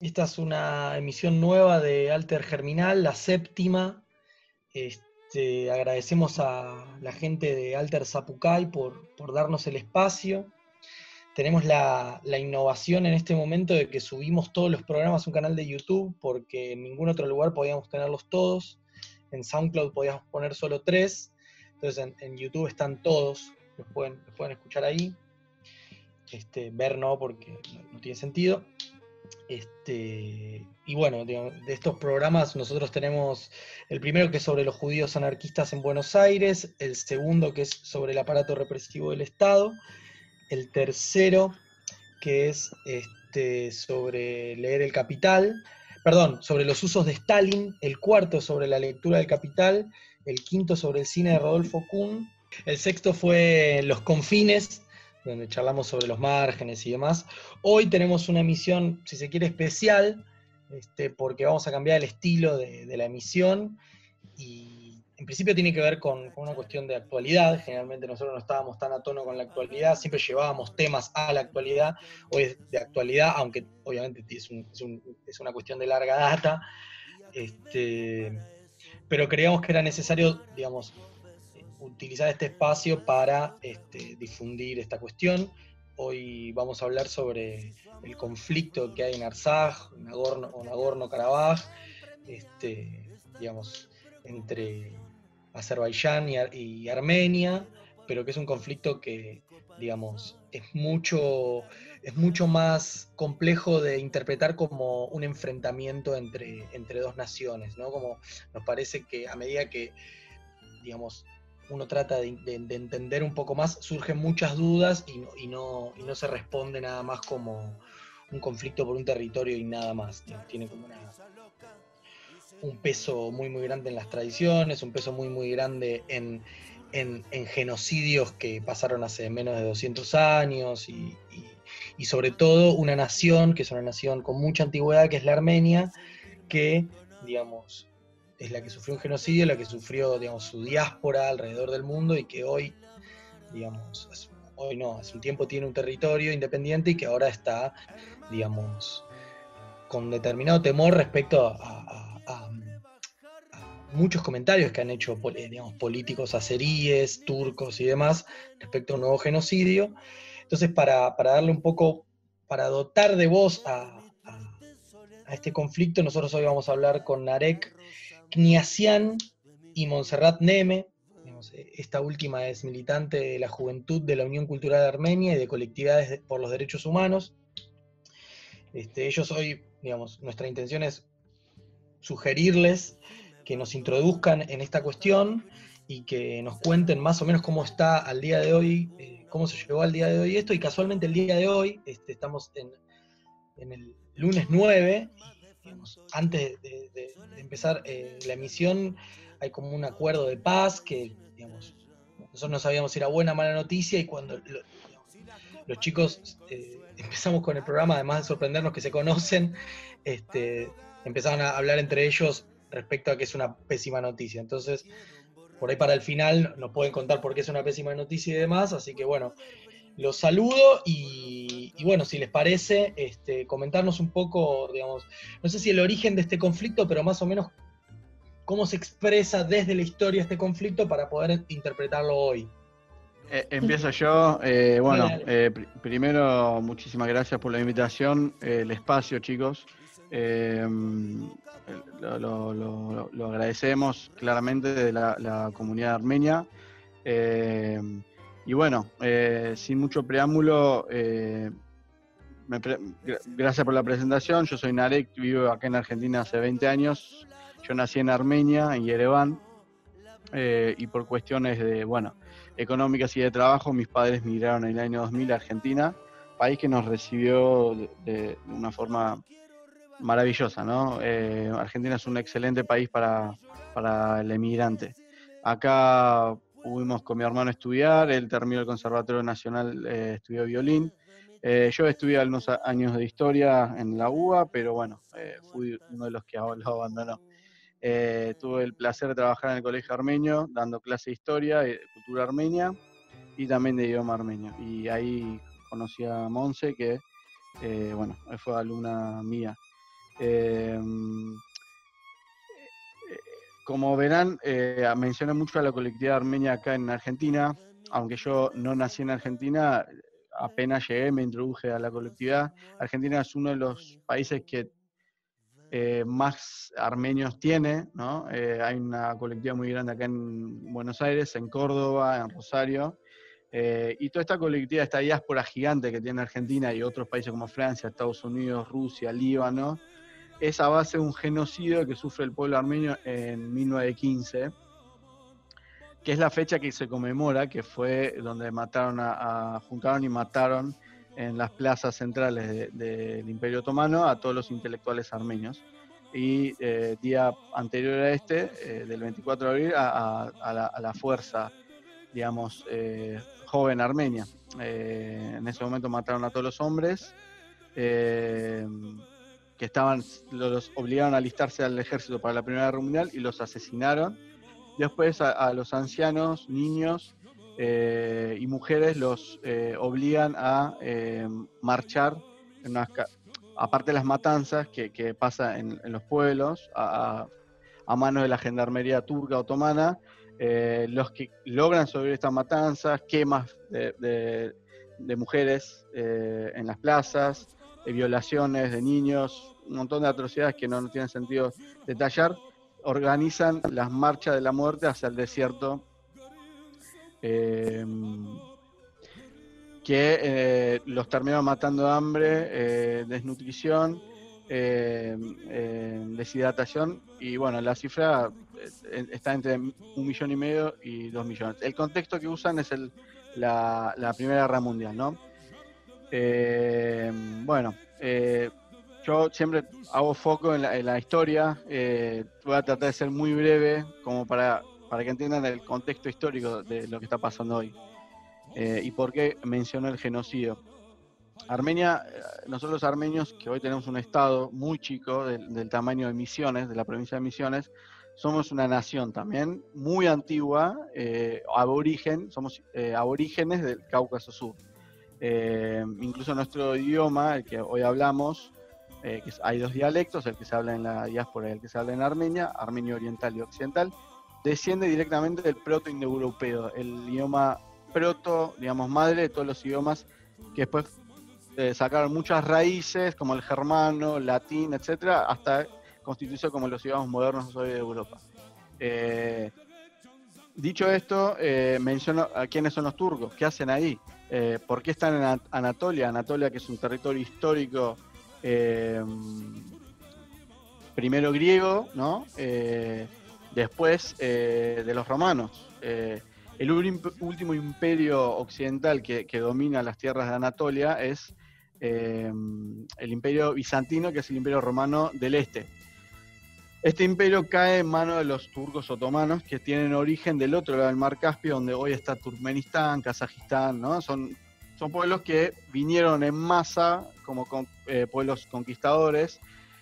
Esta es una emisión nueva de Alter Germinal, la séptima. Agradecemos a la gente de Alter Zapucay por darnos el espacio. Tenemos la innovación en este momento de que subimos todos los programas a un canal de YouTube, porque en ningún otro lugar podíamos tenerlos todos. En SoundCloud podíamos poner solo 3. Entonces en YouTube están todos, los pueden escuchar ahí. Ver no, porque no tiene sentido. Y bueno, digamos, de estos programas nosotros tenemos el primero, que es sobre los judíos anarquistas en Buenos Aires, el segundo, que es sobre el aparato represivo del Estado, el tercero, que es sobre leer el Capital, perdón, sobre los usos de Stalin, el cuarto sobre la lectura del Capital, el quinto sobre el cine de Rodolfo Kuhn, el sexto fue Los Confines, donde charlamos sobre los márgenes y demás. Hoy tenemos una emisión, si se quiere, especial, porque vamos a cambiar el estilo de la emisión, y en principio tiene que ver con una cuestión de actualidad. Generalmente nosotros no estábamos tan a tono con la actualidad, siempre llevábamos temas a la actualidad. Hoy es de actualidad, aunque obviamente es una cuestión de larga data, pero creíamos que era necesario, digamos, utilizar este espacio para difundir esta cuestión. Hoy vamos a hablar sobre el conflicto que hay en Artsaj, Nagorno-Karabaj, digamos, entre Azerbaiyán y Armenia, pero que es un conflicto que, digamos, es mucho más complejo de interpretar como un enfrentamiento entre dos naciones, ¿no? Como nos parece que a medida que, digamos, uno trata de entender un poco más, surgen muchas dudas y no se responde nada más como un conflicto por un territorio y nada más. Tiene como un peso muy muy grande en las tradiciones, un peso muy muy grande en genocidios que pasaron hace menos de 200 años y sobre todo una nación, que es una nación con mucha antigüedad, que es la Armenia, que, digamos, es la que sufrió un genocidio, la que sufrió, digamos, su diáspora alrededor del mundo, y que hoy, digamos, hoy no, hace un tiempo tiene un territorio independiente y que ahora está, digamos, con determinado temor respecto a muchos comentarios que han hecho, digamos, políticos azeríes, turcos y demás respecto a un nuevo genocidio. Entonces, para darle un poco, para dotar de voz a este conflicto, nosotros hoy vamos a hablar con Narek Kniasian y Montserrat Neme. Esta última es militante de la Juventud de la Unión Cultural Armenia y de Colectividades por los Derechos Humanos. Ellos hoy, digamos, nuestra intención es sugerirles que nos introduzcan en esta cuestión y que nos cuenten más o menos cómo está al día de hoy, cómo se llegó al día de hoy esto. Y casualmente el día de hoy, estamos en el lunes 9, y, digamos, antes de empezar la emisión, hay como un acuerdo de paz que, digamos, nosotros no sabíamos si era buena o mala noticia, y cuando los chicos empezamos con el programa, además de sorprendernos que se conocen, empezaron a hablar entre ellos respecto a que es una pésima noticia. Entonces, por ahí para el final nos pueden contar por qué es una pésima noticia y demás. Así que bueno, los saludo y bueno, si les parece, comentarnos un poco, digamos, no sé si el origen de este conflicto, pero más o menos cómo se expresa desde la historia este conflicto para poder interpretarlo hoy. Empiezo yo. Bueno, Dale. primero, muchísimas gracias por la invitación, el espacio, chicos. Lo agradecemos claramente de la comunidad armenia. Y bueno, sin mucho preámbulo, gracias por la presentación. Yo soy Narek, vivo acá en Argentina hace 20 años. Yo nací en Armenia, en Yerevan, y por cuestiones de, bueno, económicas y de trabajo, mis padres migraron en el año 2000 a Argentina, país que nos recibió de una forma maravillosa, ¿no? Argentina es un excelente país para el emigrante. Acá pudimos con mi hermano estudiar, él terminó el Conservatorio Nacional, estudió violín. Yo estudié unos años de historia en la UBA, pero bueno, fui uno de los que lo abandonó. Tuve el placer de trabajar en el colegio armenio, dando clase de historia y de cultura armenia y también de idioma armenio. Y ahí conocí a Monse, que bueno, fue alumna mía. Como verán, mencioné mucho a la colectividad armenia acá en Argentina, aunque yo no nací en Argentina, apenas llegué me introduje a la colectividad. Argentina es uno de los países que más armenios tiene, ¿no? Hay una colectividad muy grande acá en Buenos Aires, en Córdoba, en Rosario, y toda esta colectividad, esta diáspora gigante que tiene Argentina y otros países como Francia, Estados Unidos, Rusia, Líbano, es a base de un genocidio que sufre el pueblo armenio en 1915, que es la fecha que se conmemora, que fue donde juntaron y mataron en las plazas centrales del Imperio Otomano a todos los intelectuales armenios. Y día anterior a este, del 24 de abril, a la fuerza, digamos, joven armenia. En ese momento mataron a todos los hombres, que los obligaron a alistarse al ejército para la Primera Guerra Mundial y los asesinaron. Después a los ancianos, niños y mujeres los obligan a marchar, aparte de las matanzas que pasa en los pueblos, a manos de la gendarmería turca otomana. Los que logran sobrevivir estas matanzas, quemas de mujeres en las plazas, violaciones de niños, un montón de atrocidades que no tienen sentido detallar, organizan las marchas de la muerte hacia el desierto, que los terminaron matando de hambre, desnutrición, deshidratación, y bueno, la cifra está entre 1,5 millones y 2 millones. El contexto que usan es la Primera Guerra Mundial, ¿no? Bueno, yo siempre hago foco en la historia, voy a tratar de ser muy breve, como para que entiendan el contexto histórico de lo que está pasando hoy, y por qué menciono el genocidio. Armenia, nosotros los armenios, que hoy tenemos un estado muy chico, del tamaño de Misiones, de la provincia de Misiones, somos una nación también muy antigua, somos aborígenes del Cáucaso Sur. Incluso nuestro idioma, el que hoy hablamos, hay dos dialectos, el que se habla en la diáspora y el que se habla en Armenia, armenio oriental y occidental, desciende directamente del proto-indoeuropeo, el idioma proto, digamos, madre de todos los idiomas que después sacaron muchas raíces, como el germano, latín, etcétera, hasta constituirse como los idiomas modernos hoy de Europa. Dicho esto, menciono a quiénes son los turcos, qué hacen ahí, por qué están en Anatolia. Anatolia, que es un territorio histórico, primero griego, ¿no? Después de los romanos. El último imperio occidental que domina las tierras de Anatolia es el imperio bizantino, que es el imperio romano del este. Este imperio cae en manos de los turcos otomanos, que tienen origen del otro lado del mar Caspio, donde hoy está Turkmenistán, Kazajistán, ¿no? Son pueblos que vinieron en masa como pueblos conquistadores,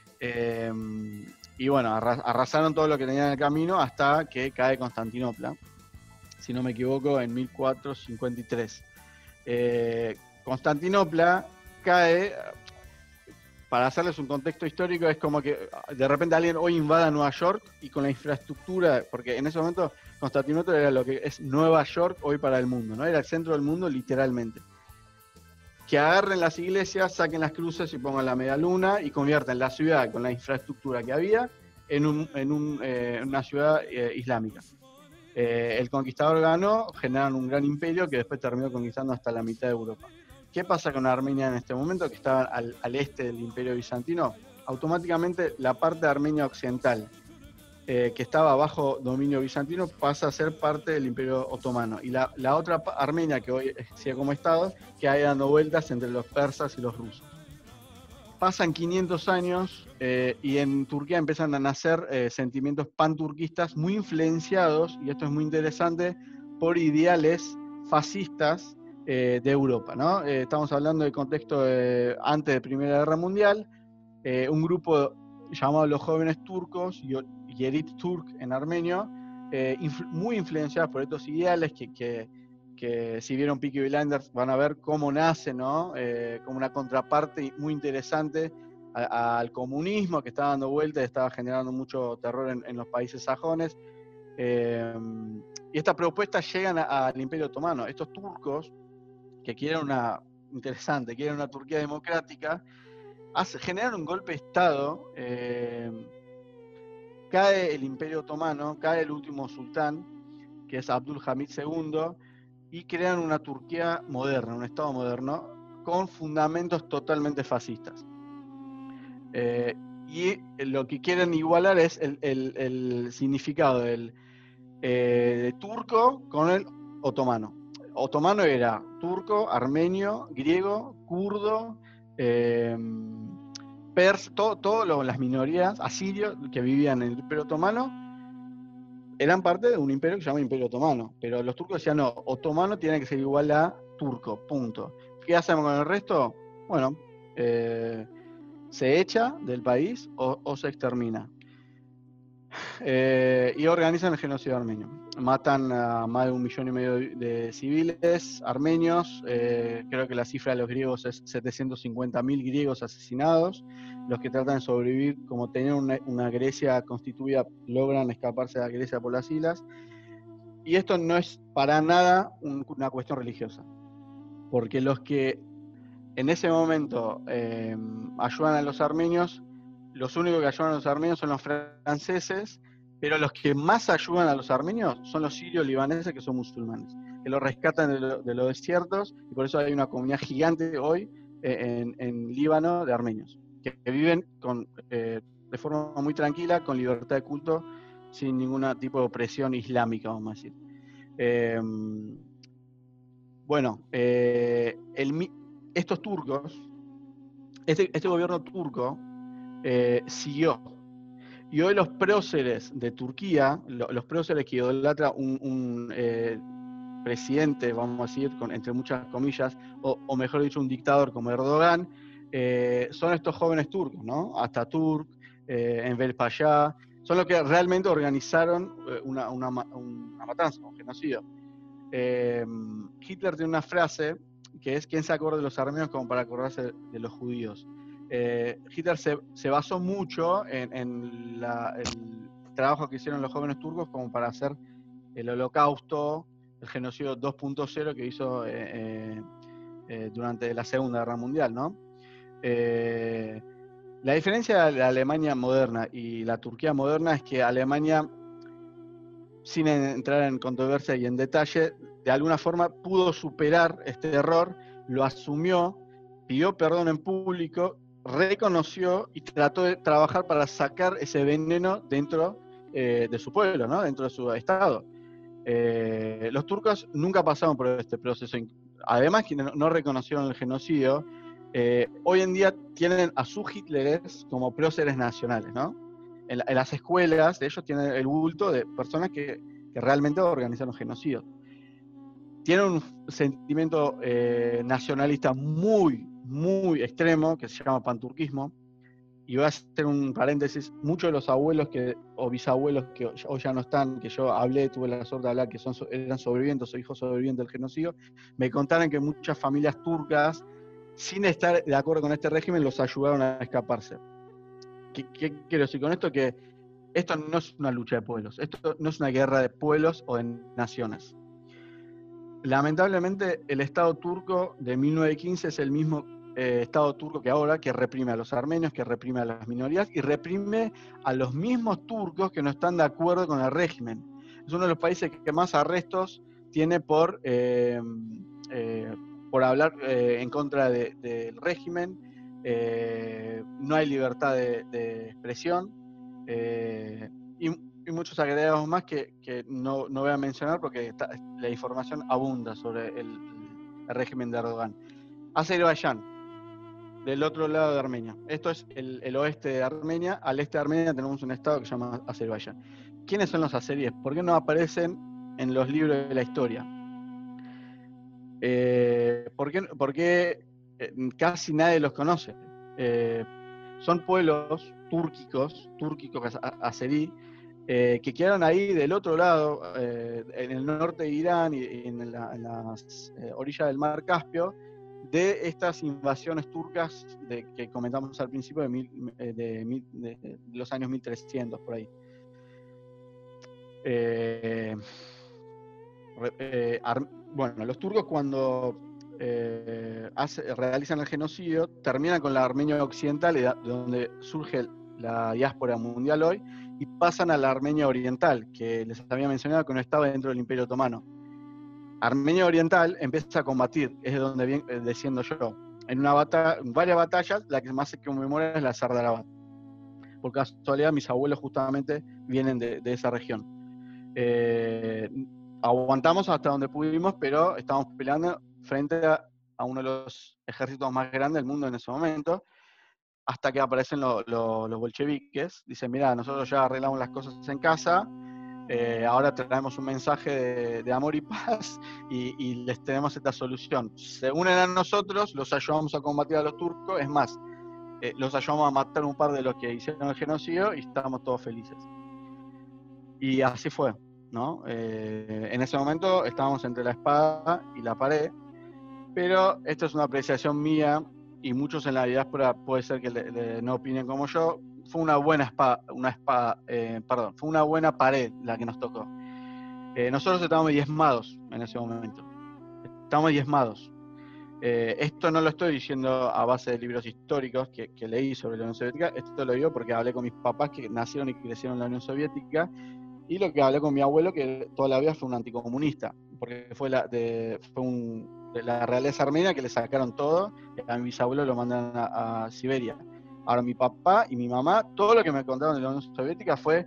y bueno, arrasaron todo lo que tenían en el camino hasta que cae Constantinopla, si no me equivoco, en 1453. Constantinopla cae, para hacerles un contexto histórico, es como que de repente alguien hoy invada Nueva York y con la infraestructura, porque en ese momento Constantinopla era lo que es Nueva York hoy para el mundo, ¿no? Era el centro del mundo literalmente. Que agarren las iglesias, saquen las cruces y pongan la media luna y convierten la ciudad con la infraestructura que había en una ciudad islámica. El conquistador ganó, generaron un gran imperio que después terminó conquistando hasta la mitad de Europa. ¿Qué pasa con Armenia en este momento, que estaba al este del imperio bizantino? Automáticamente la parte de Armenia occidental, que estaba bajo dominio bizantino, pasa a ser parte del imperio otomano. Y la otra Armenia, que hoy sigue como estado, que hay dando vueltas entre los persas y los rusos. Pasan 500 años y en Turquía empiezan a nacer sentimientos panturquistas muy influenciados, y esto es muy interesante, por ideales fascistas de Europa, ¿no? Estamos hablando del contexto antes de Primera Guerra Mundial, un grupo llamado los jóvenes turcos, Yerit Turk en armenio, muy influenciados por estos ideales que si vieron Peaky Blinders van a ver cómo nace, ¿no? Como una contraparte muy interesante al comunismo que estaba dando vuelta y estaba generando mucho terror en los países sajones. Y estas propuestas llegan al Imperio Otomano. Estos turcos, que quieren quieren una Turquía democrática, generan un golpe de Estado, cae el Imperio Otomano, cae el último sultán, que es Abdülhamid II, y crean una Turquía moderna, un Estado moderno, con fundamentos totalmente fascistas. Y lo que quieren igualar es el significado del turco con el otomano. Otomano era turco, armenio, griego, kurdo, persa, todas las minorías asirios que vivían en el Imperio Otomano eran parte de un imperio que se llama Imperio Otomano. Pero los turcos decían, no, otomano tiene que ser igual a turco, punto. ¿Qué hacemos con el resto? Bueno, se echa del país o se extermina. Y organizan el genocidio armenio. Matan a más de 1,5 millones de civiles armenios. Creo que la cifra de los griegos es 750.000 griegos asesinados. Los que tratan de sobrevivir, como tenían una Grecia constituida, logran escaparse de la Grecia por las islas. Y esto no es para nada una cuestión religiosa, porque los que en ese momento ayudan a los armenios, los únicos que ayudan a los armenios son los franceses, pero los que más ayudan a los armenios son los sirios libaneses, que son musulmanes, que los rescatan de los desiertos, y por eso hay una comunidad gigante hoy en Líbano de armenios, que viven de forma muy tranquila, con libertad de culto, sin ningún tipo de opresión islámica, vamos a decir. Estos turcos, este gobierno turco siguió. Y hoy los próceres de Turquía, los próceres que idolatra un presidente, vamos a decir, entre muchas comillas, o mejor dicho, un dictador como Erdogan, son estos jóvenes turcos, ¿no? Atatürk, Enver Pasha, son los que realmente organizaron una matanza, un genocidio. Hitler tiene una frase que es: ¿quién se acuerda de los armenios como para acordarse de los judíos? Hitler se basó mucho en el trabajo que hicieron los jóvenes turcos como para hacer el holocausto, el genocidio 2.0 que hizo durante la Segunda Guerra Mundial, ¿no? La diferencia de la Alemania moderna y la Turquía moderna es que Alemania, sin entrar en controversia y en detalle, de alguna forma pudo superar este error, lo asumió, pidió perdón en público, reconoció y trató de trabajar para sacar ese veneno dentro de su pueblo, ¿no? Dentro de su estado. Los turcos nunca pasaron por este proceso. Además que no reconocieron el genocidio, hoy en día tienen a sus Hitleres como próceres nacionales, ¿no? En las escuelas de ellos tienen el bulto de personas que realmente organizan los genocidios. Tienen un sentimiento nacionalista muy, muy extremo que se llama panturquismo. Y voy a hacer un paréntesis: muchos de los abuelos o bisabuelos que hoy ya no están, que yo tuve la suerte de hablar, que eran sobrevivientes o hijos sobrevivientes del genocidio, me contaron que muchas familias turcas, sin estar de acuerdo con este régimen, los ayudaron a escaparse. ¿Qué quiero decir con esto? Que esto no es una lucha de pueblos, esto no es una guerra de pueblos o de naciones. Lamentablemente, el Estado turco de 1915 es el mismo Estado turco que ahora, que reprime a los armenios, que reprime a las minorías y reprime a los mismos turcos que no están de acuerdo con el régimen. Es uno de los países que más arrestos tiene por hablar en contra del régimen. No hay libertad de expresión, y muchos agregados más que no voy a mencionar porque la información abunda sobre el régimen de Erdogan. Azerbaiyán, del otro lado de Armenia. Esto es el oeste de Armenia. Al este de Armenia tenemos un estado que se llama Azerbaiyán. ¿Quiénes son los azeríes? ¿Por qué no aparecen en los libros de la historia? ¿Por qué casi nadie los conoce? Son pueblos túrquicos azerí, que quedaron ahí del otro lado, en el norte de Irán y en las orillas del mar Caspio, de estas invasiones turcas que comentamos al principio de los años 1300, por ahí. Bueno, los turcos cuando realizan el genocidio terminan con la Armenia occidental, de donde surge la diáspora mundial hoy, y pasan a la Armenia oriental, que les había mencionado que no estaba dentro del Imperio Otomano. Armenia oriental empieza a combatir, es de donde viene diciendo yo, en varias batallas, la que más se conmemora es la Sardarabad. Por casualidad, mis abuelos justamente vienen de esa región. Aguantamos hasta donde pudimos, pero estábamos peleando frente a uno de los ejércitos más grandes del mundo en ese momento, hasta que aparecen los bolcheviques. Dicen, mira, nosotros ya arreglamos las cosas en casa, ahora traemos un mensaje de amor y paz y les tenemos esta solución. Se unen a nosotros, los ayudamos a combatir a los turcos, es más, los ayudamos a matar un par de los que hicieron el genocidio y estamos todos felices. Y así fue, ¿no? En ese momento estábamos entre la espada y la pared, pero esto es una apreciación mía y muchos en la diáspora puede ser que no opinen como yo. Fue una buena fue una buena pared la que nos tocó. Nosotros estábamos diezmados en ese momento. Estábamos diezmados. Esto no lo estoy diciendo a base de libros históricos que leí sobre la Unión Soviética, esto lo digo porque hablé con mis papás que nacieron y crecieron en la Unión Soviética, y lo que hablé con mi abuelo, que toda la vida fue un anticomunista, porque fue de la realeza armenia que le sacaron todo, y a mi bisabuelo lo mandan a Siberia. Ahora mi papá y mi mamá, todo lo que me contaron de la Unión Soviética fue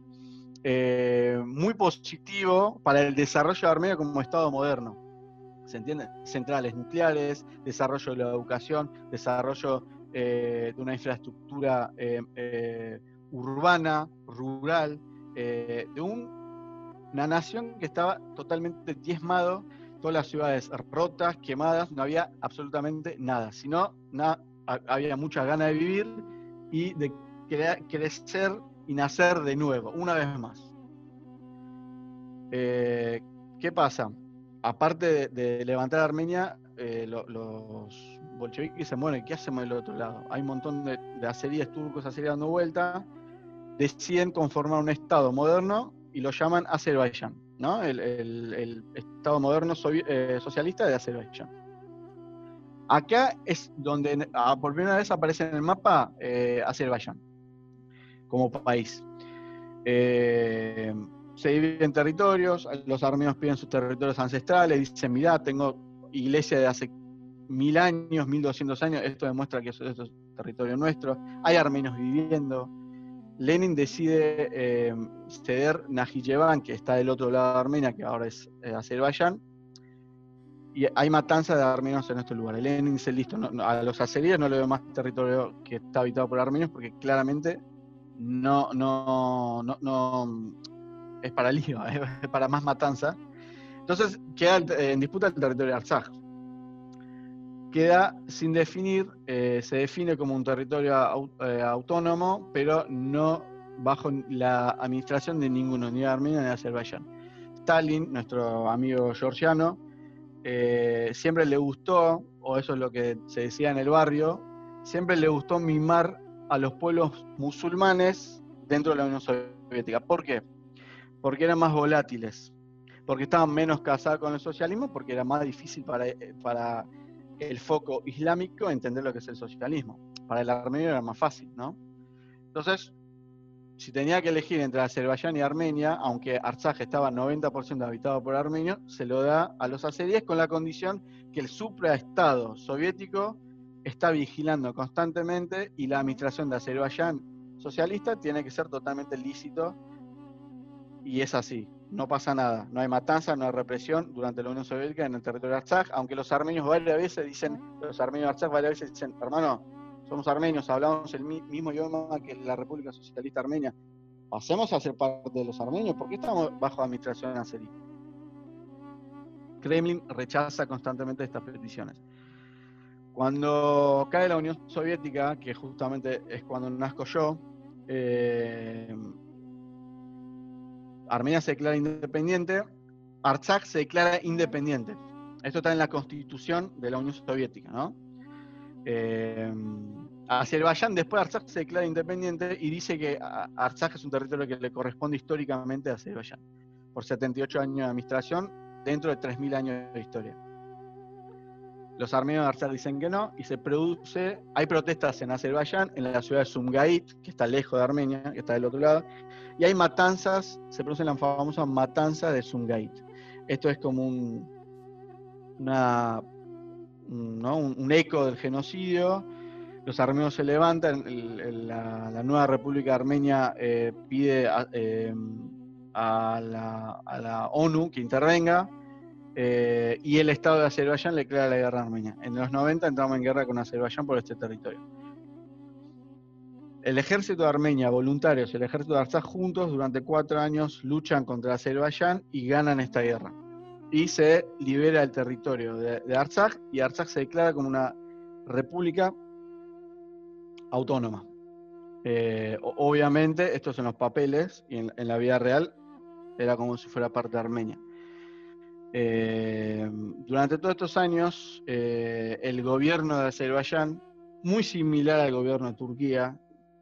muy positivo para el desarrollo de Armenia como Estado moderno. ¿Se entiende? Centrales nucleares, desarrollo de la educación, desarrollo de una infraestructura urbana, rural, de una nación que estaba totalmente diezmado, todas las ciudades rotas, quemadas, no había absolutamente nada, sino había mucha ganas de vivir y de crecer y nacer de nuevo, una vez más. ¿Qué pasa? Aparte de levantar Armenia, los bolcheviques dicen, bueno, ¿qué hacemos del otro lado? Hay un montón de azeríes turcos dando vuelta, deciden conformar un Estado moderno y lo llaman Azerbaiyán, ¿no? El Estado moderno socialista de Azerbaiyán. Acá es donde por primera vez aparece en el mapa Azerbaiyán como país. Se dividen territorios, los armenios piden sus territorios ancestrales, dicen, mirá, tengo iglesia de hace 1000 años, 1200 años, esto demuestra que esto es territorio nuestro, hay armenios viviendo. Lenin decide ceder Najiyevan, que está del otro lado de Armenia, que ahora es Azerbaiyán, y hay matanza de armenios en estos lugares. Lenin dice, listo, a los azeríes no le doy más territorio que está habitado por armenios, porque claramente no es para lío, es para más matanza. Entonces queda en disputa el territorio de Artsaj. Queda sin definir, se define como un territorio autónomo, pero no bajo la administración de ninguno, ni de Armenia ni de Azerbaiyán. Stalin, nuestro amigo georgiano, siempre le gustó, o eso es lo que se decía en el barrio, siempre le gustó mimar a los pueblos musulmanes dentro de la Unión Soviética. ¿Por qué? Porque eran más volátiles, porque estaban menos casados con el socialismo, porque era más difícil para el foco islámico entender lo que es el socialismo. Para el armenio era más fácil, ¿no? Entonces, si tenía que elegir entre Azerbaiyán y Armenia, aunque Artsaj estaba 90% habitado por armenios, se lo da a los azeríes con la condición que el supraestado soviético está vigilando constantemente y la administración de Azerbaiyán socialista tiene que ser totalmente lícito, y es así. No pasa nada, no hay matanza, no hay represión durante la Unión Soviética en el territorio de Artsaj, aunque los armenios varias veces dicen, hermano, somos armenios, hablamos el mismo idioma que la República Socialista Armenia, pasemos a ser parte de los armenios, ¿por qué estamos bajo administración azerí? Kremlin rechaza constantemente estas peticiones. Cuando cae la Unión Soviética, que justamente es cuando nazco yo, Armenia se declara independiente, Artsaj se declara independiente. Esto está en la Constitución de la Unión Soviética, ¿no? Azerbaiyán, después de Artsaj, se declara independiente y dice que Artsaj es un territorio que le corresponde históricamente a Azerbaiyán, por 78 años de administración, dentro de 3.000 años de historia. Los armenios de Artsaj dicen que no, y hay protestas en Azerbaiyán, en la ciudad de Sumgait, que está lejos de Armenia, que está del otro lado, y hay matanzas, se producen las famosas matanzas de Sumgait. Esto es como un eco del genocidio. Los armenios se levantan, la nueva República Armenia pide a la ONU que intervenga, y el Estado de Azerbaiyán le declara la guerra a Armenia. En los 90 entramos en guerra con Azerbaiyán por este territorio. El ejército de Armenia, voluntarios, y el ejército de Artsaj juntos durante 4 años luchan contra Azerbaiyán y ganan esta guerra. Y se libera el territorio de Artsaj, y Artsaj se declara como una república autónoma. Obviamente, esto es en los papeles, y en la vida real era como si fuera parte de Armenia. Durante todos estos años, el gobierno de Azerbaiyán, muy similar al gobierno de Turquía,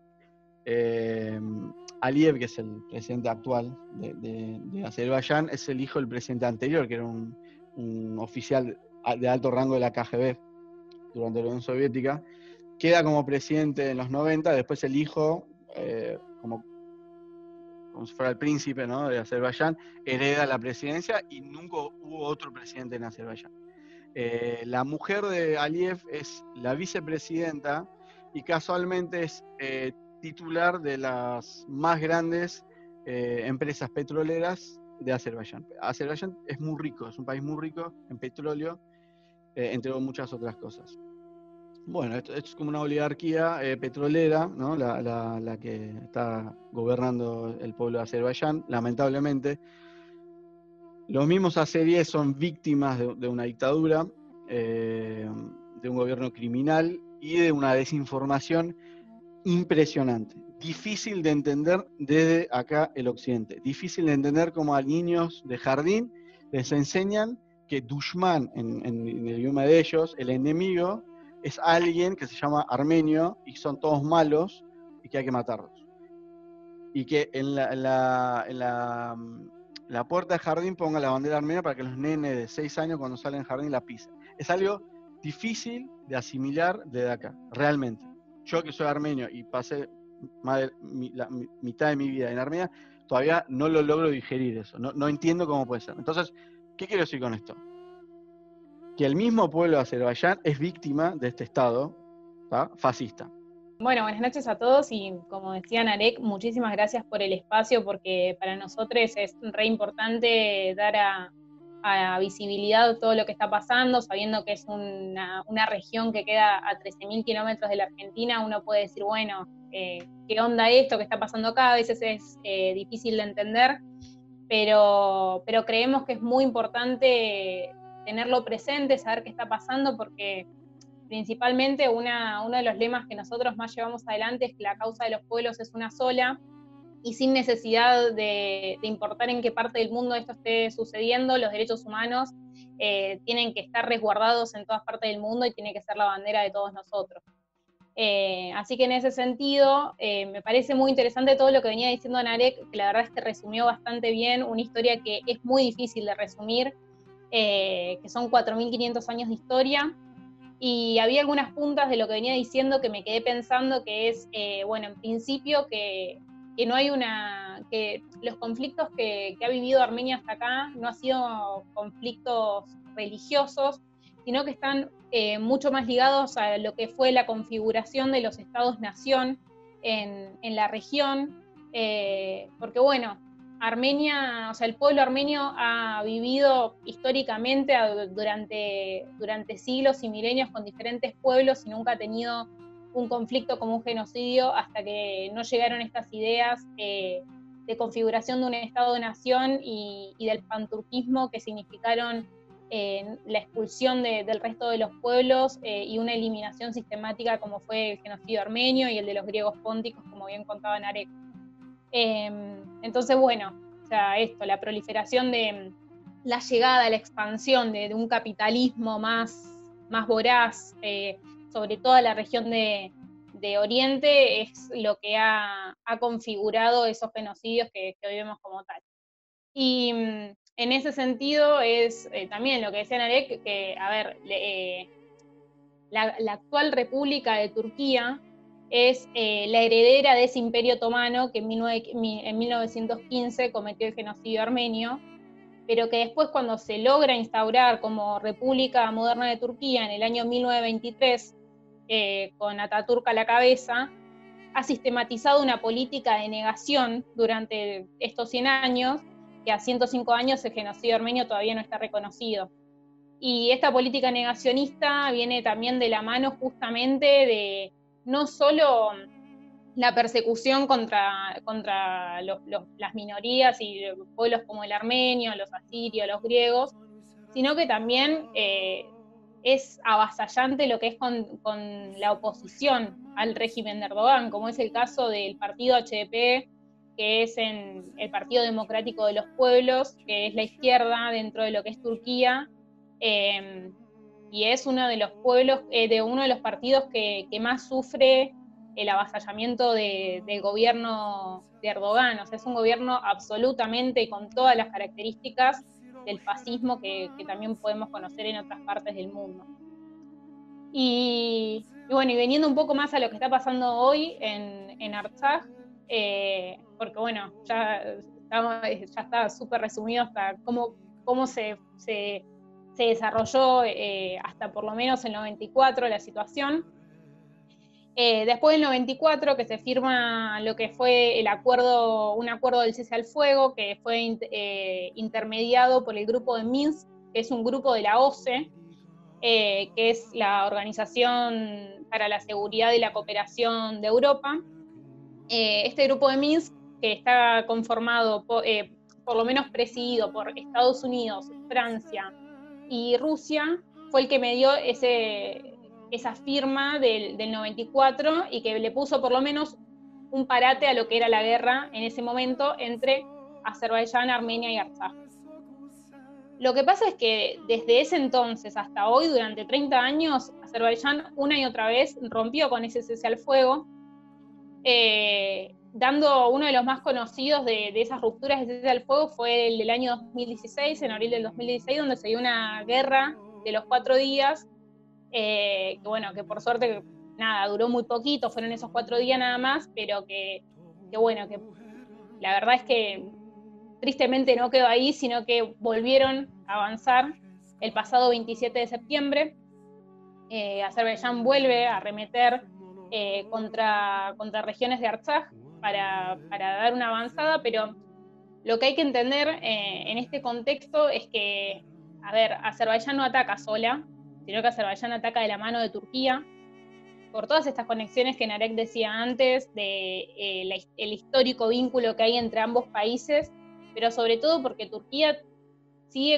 Aliyev, que es el presidente actual de Azerbaiyán, es el hijo del presidente anterior, que era un oficial de alto rango de la KGB durante la Unión Soviética. Queda como presidente en los 90, después el hijo, como si fuera el príncipe, ¿no?, de Azerbaiyán, hereda la presidencia y nunca hubo otro presidente en Azerbaiyán. La mujer de Aliyev es la vicepresidenta y casualmente es titular de las más grandes empresas petroleras de Azerbaiyán. Azerbaiyán es muy rico, es un país muy rico en petróleo, entre muchas otras cosas. Bueno, esto es como una oligarquía petrolera, ¿no?, la que está gobernando el pueblo de Azerbaiyán, lamentablemente. Los mismos azeríes son víctimas de una dictadura, de un gobierno criminal y de una desinformación impresionante. Difícil de entender desde acá el occidente. Difícil de entender cómo a niños de jardín les enseñan que Dushman, en el idioma de ellos, el enemigo, es alguien que se llama armenio y son todos malos y que hay que matarlos. Y que en la puerta del jardín ponga la bandera armenia para que los nenes de 6 años cuando salen del jardín la pisen. Es algo difícil de asimilar desde acá, realmente. Yo que soy armenio y pasé la mitad de mi vida en Armenia, todavía no lo logro digerir eso. No entiendo cómo puede ser. Entonces, ¿qué quiero decir con esto? Que el mismo pueblo de Azerbaiyán es víctima de este Estado, ¿tá?, fascista. Bueno, buenas noches a todos y como decía Narek, muchísimas gracias por el espacio porque para nosotros es re importante dar a visibilidad todo lo que está pasando, sabiendo que es una región que queda a 13.000 kilómetros de la Argentina. Uno puede decir, bueno, ¿qué onda esto que está pasando acá? A veces es difícil de entender, pero creemos que es muy importante tenerlo presente, saber qué está pasando, porque principalmente uno de los lemas que nosotros más llevamos adelante es que la causa de los pueblos es una sola, y sin necesidad de importar en qué parte del mundo esto esté sucediendo, los derechos humanos tienen que estar resguardados en todas partes del mundo y tiene que ser la bandera de todos nosotros. Así que en ese sentido me parece muy interesante todo lo que venía diciendo Narek, que la verdad es que resumió bastante bien una historia que es muy difícil de resumir, que son 4.500 años de historia. Y había algunas puntas de lo que venía diciendo que me quedé pensando, que es, bueno, en principio que no hay que los conflictos que ha vivido Armenia hasta acá no han sido conflictos religiosos, sino que están mucho más ligados a lo que fue la configuración de los estados-nación en la región, porque bueno, Armenia, o sea, el pueblo armenio ha vivido históricamente durante siglos y milenios con diferentes pueblos y nunca ha tenido un conflicto como un genocidio hasta que no llegaron estas ideas de configuración de un Estado-nación y del panturquismo, que significaron la expulsión del resto de los pueblos y una eliminación sistemática como fue el genocidio armenio y el de los griegos pónticos, como bien contaba Narek. Entonces, bueno, o sea, la proliferación de la llegada, la expansión de un capitalismo más voraz, sobre toda la región de Oriente, es lo que ha configurado esos genocidios que hoy vemos como tal. Y en ese sentido es también lo que decía Narek, que, a ver, la actual República de Turquía es la heredera de ese imperio otomano que en 1915 cometió el genocidio armenio, pero que después, cuando se logra instaurar como República Moderna de Turquía en el año 1923, con Ataturk a la cabeza, ha sistematizado una política de negación durante estos 100 años, que a 105 años el genocidio armenio todavía no está reconocido. Y esta política negacionista viene también de la mano justamente de no solo la persecución contra las minorías y pueblos como el armenio, los asirios, los griegos, sino que también es avasallante lo que es con la oposición al régimen de Erdogan, como es el caso del partido HDP, que es el Partido Democrático de los Pueblos, que es la izquierda dentro de lo que es Turquía, y es uno de los pueblos, uno de los partidos que más sufre el avasallamiento del gobierno de Erdogan. O sea, es un gobierno absolutamente y con todas las características del fascismo que también podemos conocer en otras partes del mundo. Y bueno, y veniendo un poco más a lo que está pasando hoy en Artsaj, porque bueno, ya está súper resumido hasta cómo se desarrolló hasta por lo menos el 94 la situación. Después del 94, que se firma lo que fue un acuerdo del cese al fuego, que fue intermediado por el grupo de Minsk, que es un grupo de la OSCE, que es la Organización para la Seguridad y la Cooperación de Europa. Este grupo de Minsk, que está conformado por lo menos presidido por Estados Unidos, Francia y Rusia, fue el que me dio esa firma del 94 y que le puso por lo menos un parate a lo que era la guerra en ese momento entre Azerbaiyán, Armenia y Artsaj. Lo que pasa es que desde ese entonces hasta hoy, durante 30 años, Azerbaiyán una y otra vez rompió con ese cese al fuego, dando uno de los más conocidos de esas rupturas de cese al fuego fue el del año 2016, en abril del 2016, donde se dio una guerra de los 4 días, que bueno, que por suerte nada, duró muy poquito, fueron esos 4 días nada más, pero que bueno, que la verdad es que tristemente no quedó ahí, sino que volvieron a avanzar el pasado 27 de septiembre. Azerbaiyán vuelve a arremeter contra regiones de Artsaj para dar una avanzada, pero lo que hay que entender en este contexto es que, a ver, Azerbaiyán no ataca sola, sino que Azerbaiyán ataca de la mano de Turquía, por todas estas conexiones que Narek decía antes, de el histórico vínculo que hay entre ambos países, pero sobre todo porque Turquía sigue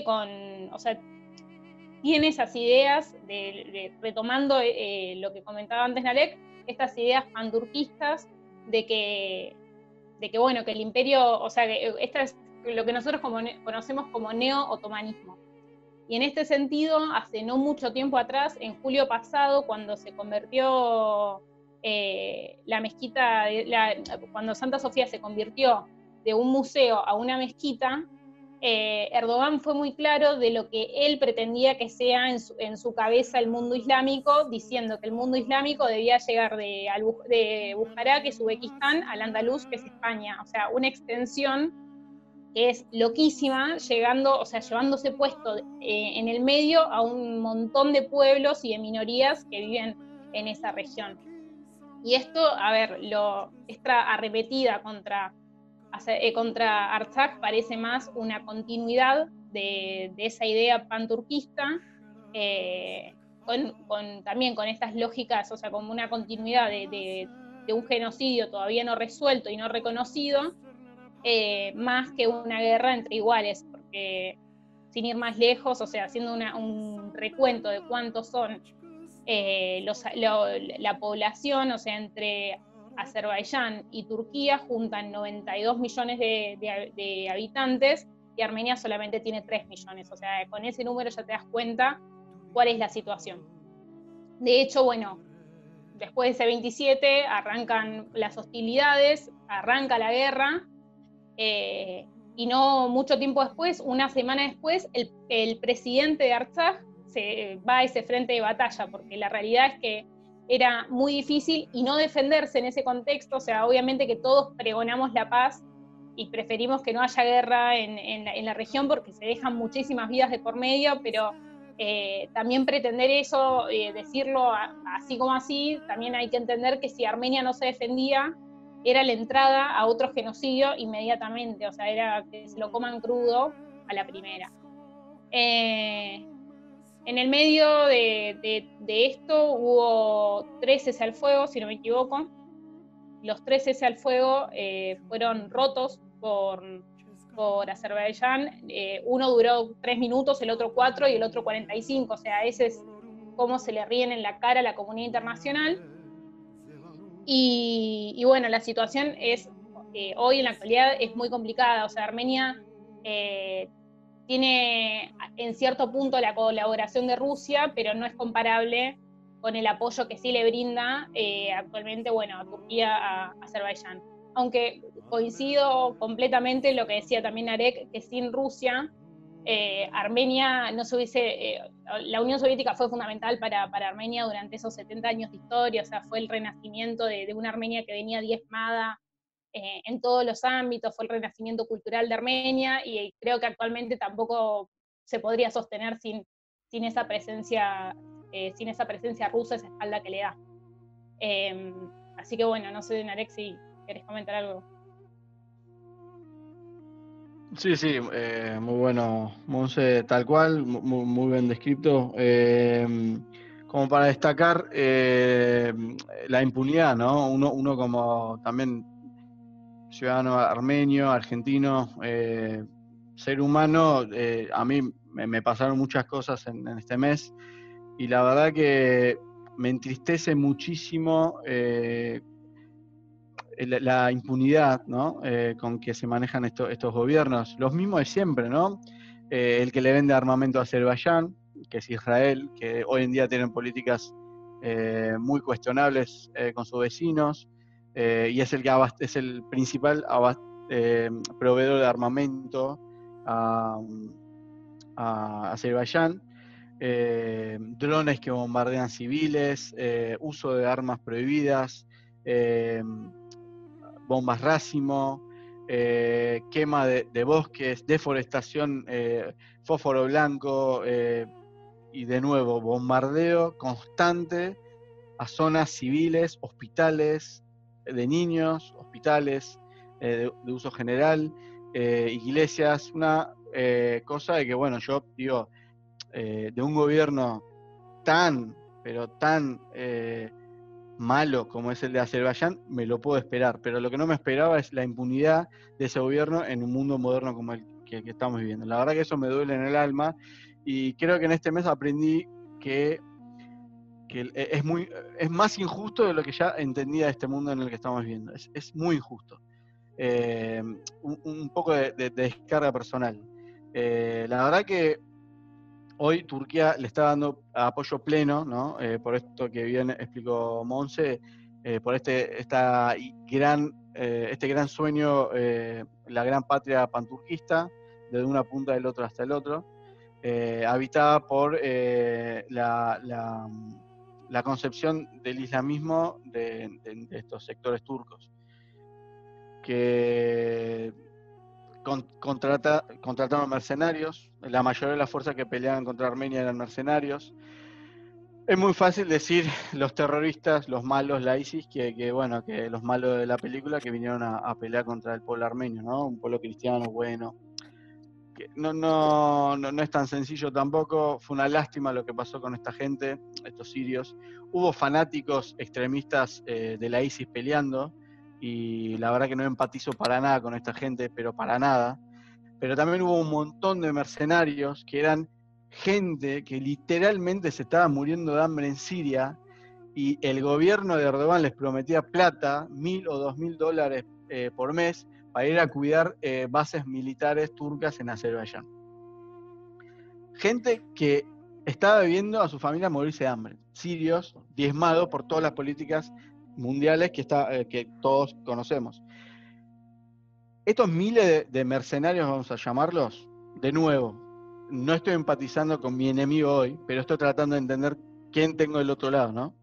tiene esas ideas retomando lo que comentaba antes Narek, estas ideas panturquistas de que bueno, que el imperio, o sea, que esta es lo que nosotros conocemos como neo-otomanismo. Y en este sentido, hace no mucho tiempo atrás, en julio pasado, cuando se convirtió la mezquita, cuando Santa Sofía se convirtió de un museo a una mezquita, Erdogan fue muy claro de lo que él pretendía que sea en su cabeza el mundo islámico, diciendo que el mundo islámico debía llegar de Bujará, que es Uzbekistán, al Andaluz, que es España. O sea, una extensión que es loquísima, llevándose puesto en el medio a un montón de pueblos y de minorías que viven en esa región. Y esto, a ver, esta arremetida contra Artsaj parece más una continuidad de esa idea panturquista, también con estas lógicas, o sea, como una continuidad de un genocidio todavía no resuelto y no reconocido, más que una guerra entre iguales, porque sin ir más lejos, o sea, haciendo un recuento de cuántos son la población, o sea, entre Azerbaiyán y Turquía juntan 92 millones de habitantes, y Armenia solamente tiene 3 millones. O sea, con ese número ya te das cuenta cuál es la situación. De hecho, bueno, después de ese 27 arrancan las hostilidades, arranca la guerra, y no mucho tiempo después, una semana después, el presidente de Artsaj se va a ese frente de batalla, porque la realidad es que era muy difícil y no defenderse en ese contexto. O sea, obviamente que todos pregonamos la paz y preferimos que no haya guerra en la región porque se dejan muchísimas vidas de por medio, pero también pretender eso, decirlo así como así, también hay que entender que si Armenia no se defendía, era la entrada a otro genocidio inmediatamente. O sea, era que se lo coman crudo a la primera. En el medio de esto hubo 3 cese al fuego, si no me equivoco. Los 3 cese al fuego fueron rotos por Azerbaiyán. Uno duró 3 minutos, el otro 4 y el otro 45. O sea, ese es cómo se le ríen en la cara a la comunidad internacional. Y bueno, la situación es, hoy en la actualidad es muy complicada. O sea, Armenia tiene en cierto punto la colaboración de Rusia, pero no es comparable con el apoyo que sí le brinda actualmente, bueno, a Turquía, a Azerbaiyán. Aunque coincido completamente en lo que decía también Arek, que sin Rusia, Armenia no se hubiese... la Unión Soviética fue fundamental para Armenia durante esos 70 años de historia. O sea, fue el renacimiento de una Armenia que venía diezmada en todos los ámbitos, fue el renacimiento cultural de Armenia, y creo que actualmente tampoco se podría sostener sin esa presencia rusa, esa espalda que le da. Así que bueno, no sé, Narek, si querés comentar algo. Sí, muy bueno, Monse, tal cual, muy bien descrito. Como para destacar la impunidad, ¿no? Uno como también ciudadano armenio, argentino, ser humano, a mí me pasaron muchas cosas en este mes, y la verdad que me entristece muchísimo la impunidad, ¿no? Con que se manejan estos gobiernos, los mismos de siempre, ¿no? El que le vende armamento a Azerbaiyán, que es Israel, que hoy en día tienen políticas muy cuestionables con sus vecinos, y es es el principal proveedor de armamento a Azerbaiyán. Drones que bombardean civiles, uso de armas prohibidas, bombas racimo, quema de bosques, deforestación, fósforo blanco, y de nuevo bombardeo constante a zonas civiles, hospitales de niños, hospitales de uso general, iglesias, una cosa de que, bueno, yo digo, de un gobierno pero tan malo como es el de Azerbaiyán, me lo puedo esperar, pero lo que no me esperaba es la impunidad de ese gobierno en un mundo moderno como el que estamos viviendo. La verdad que eso me duele en el alma, y creo que en este mes aprendí que es más injusto de lo que ya entendía de este mundo en el que estamos viviendo. Es muy injusto. Un poco de descarga personal. La verdad que hoy Turquía le está dando apoyo pleno, ¿no? Por esto que bien explicó Monse, por este gran sueño, la gran patria panturquista, desde una punta del otro hasta el otro, habitada por la concepción del islamismo de estos sectores turcos, que contrataron mercenarios. La mayoría de las fuerzas que peleaban contra Armenia eran mercenarios. Es muy fácil decir los terroristas, los malos, la ISIS, que los malos de la película que vinieron a pelear contra el pueblo armenio, ¿no? Un pueblo cristiano bueno. Que no es tan sencillo tampoco. Fue una lástima lo que pasó con esta gente, estos sirios. Hubo fanáticos extremistas de la ISIS peleando, y la verdad que no empatizo para nada con esta gente, pero para nada. Pero también hubo un montón de mercenarios que eran gente que literalmente se estaba muriendo de hambre en Siria, y el gobierno de Erdogan les prometía plata, $1.000 o $2.000 por mes, para ir a cuidar bases militares turcas en Azerbaiyán. Gente que estaba viendo a su familia morirse de hambre, sirios, diezmados por todas las políticas mundiales que todos conocemos. Estos miles de mercenarios, vamos a llamarlos, de nuevo, no estoy empatizando con mi enemigo hoy, pero estoy tratando de entender quién tengo del otro lado, ¿no?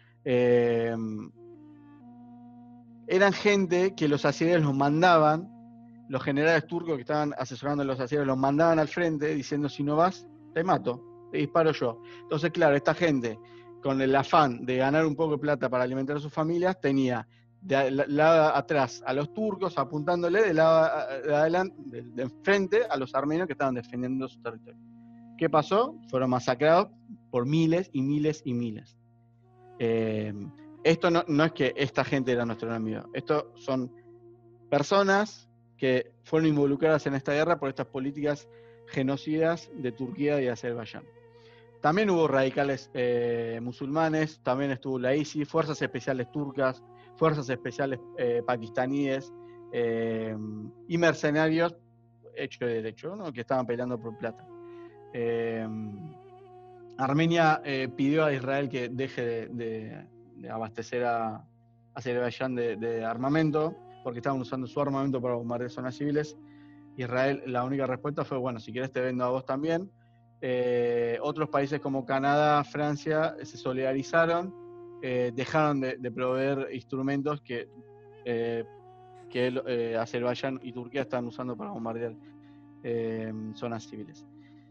Eran gente que los asirios los mandaban, los generales turcos que estaban asesorando a los asirios los mandaban al frente diciendo: si no vas, te mato, te disparo yo. Entonces, claro, esta gente, con el afán de ganar un poco de plata para alimentar a sus familias, tenía de lado atrás a los turcos apuntándole de lado de adelante, de enfrente a los armenios que estaban defendiendo su territorio. ¿Qué pasó? Fueron masacrados por miles y miles y miles. Esto no es que esta gente era nuestro enemigo, esto son personas que fueron involucradas en esta guerra por estas políticas genocidas de Turquía y Azerbaiyán. También hubo radicales musulmanes, también estuvo la ISIS, fuerzas especiales turcas, fuerzas especiales pakistaníes y mercenarios hechos de derecho, ¿no? Que estaban peleando por plata. Armenia pidió a Israel que deje de abastecer a Azerbaiyán de armamento, porque estaban usando su armamento para bombardear zonas civiles. Israel, la única respuesta fue: bueno, si quieres te vendo a vos también. Otros países como Canadá, Francia, se solidarizaron, dejaron de proveer instrumentos que Azerbaiyán y Turquía están usando para bombardear zonas civiles.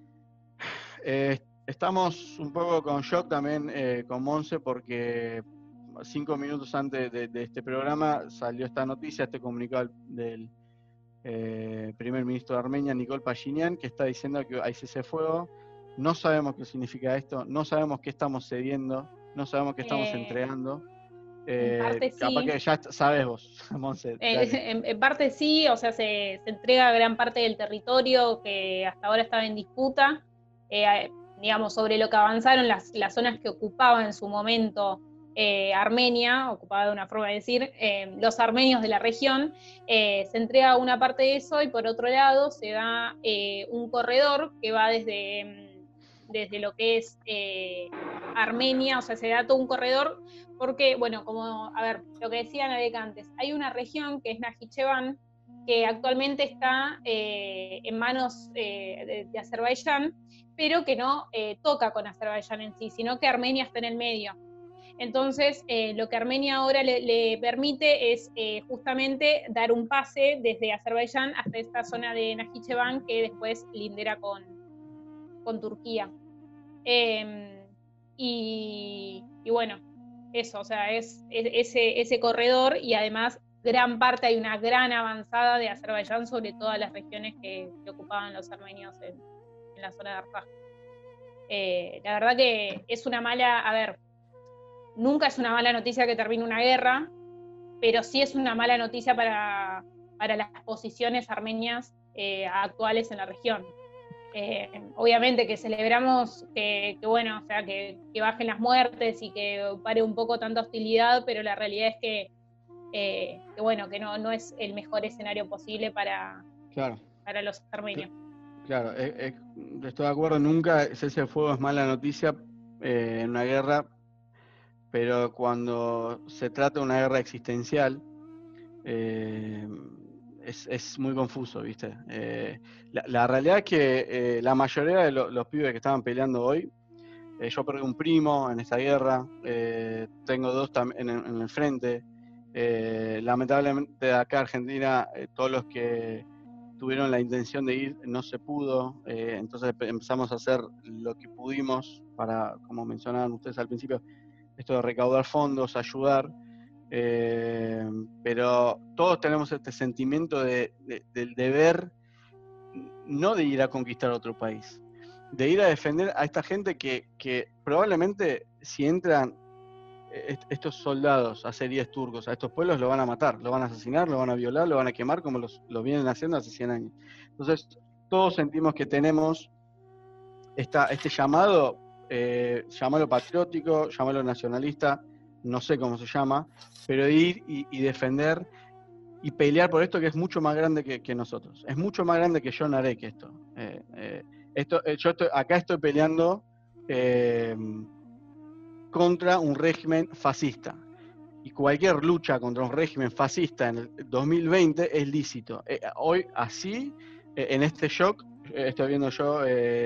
Estamos un poco con shock también con Monse, porque 5 minutos antes de este programa salió esta noticia, este comunicado del primer ministro de Armenia, Nikol Pashinyan, que está diciendo que hay cese de fuego. No sabemos qué significa esto, no sabemos qué estamos cediendo, no sabemos qué estamos entregando. En parte sí. Capaz que ya sabes vos, Monse. En parte sí, o sea, se entrega gran parte del territorio que hasta ahora estaba en disputa. Digamos, sobre lo que avanzaron las zonas que ocupaba en su momento Armenia, ocupada de una forma de decir, los armenios de la región, se entrega una parte de eso, y por otro lado se da un corredor que va desde lo que es Armenia, o sea, se da todo un corredor, porque, bueno, como, a ver, lo que decía Narek antes, hay una región que es Najicheván, que actualmente está en manos de Azerbaiyán, pero que no toca con Azerbaiyán en sí, sino que Armenia está en el medio. Entonces, lo que Armenia ahora le permite es justamente dar un pase desde Azerbaiyán hasta esta zona de Najicheván, que después lindera con Turquía. Y bueno, eso, o sea, es ese corredor, y además hay una gran avanzada de Azerbaiyán sobre todas las regiones que ocupaban los armenios en la zona de Artsaj. La verdad que es una mala, a ver, nunca es una mala noticia que termine una guerra, pero sí es una mala noticia para las posiciones armenias actuales en la región. Obviamente que celebramos que bueno, o sea, que bajen las muertes y que pare un poco tanta hostilidad, pero la realidad es que bueno, que no es el mejor escenario posible para los armenios. Claro, estoy de acuerdo, nunca cese de fuego es mala noticia en una guerra, pero cuando se trata de una guerra existencial, es muy confuso, ¿viste? La realidad es que la mayoría de los pibes que estaban peleando hoy, yo perdí un primo en esta guerra, tengo 2 en el frente, lamentablemente de acá a Argentina, todos los que tuvieron la intención de ir no se pudo, entonces empezamos a hacer lo que pudimos para, como mencionaban ustedes al principio, esto de recaudar fondos, ayudar. Pero todos tenemos este sentimiento del deber, no de ir a conquistar otro país, de ir a defender a esta gente que probablemente, si entran estos soldados azeríes turcos a estos pueblos, lo van a matar, lo van a asesinar, lo van a violar, lo van a quemar, como lo vienen haciendo hace 100 años. Entonces todos sentimos que tenemos este llamado, llamalo patriótico, llamalo nacionalista, no sé cómo se llama, pero ir y defender y pelear por esto que es mucho más grande que nosotros. Es mucho más grande que yo, Narek, esto. Acá estoy peleando contra un régimen fascista. Y cualquier lucha contra un régimen fascista en el 2020 es lícito. Hoy, así, en este shock, estoy viendo yo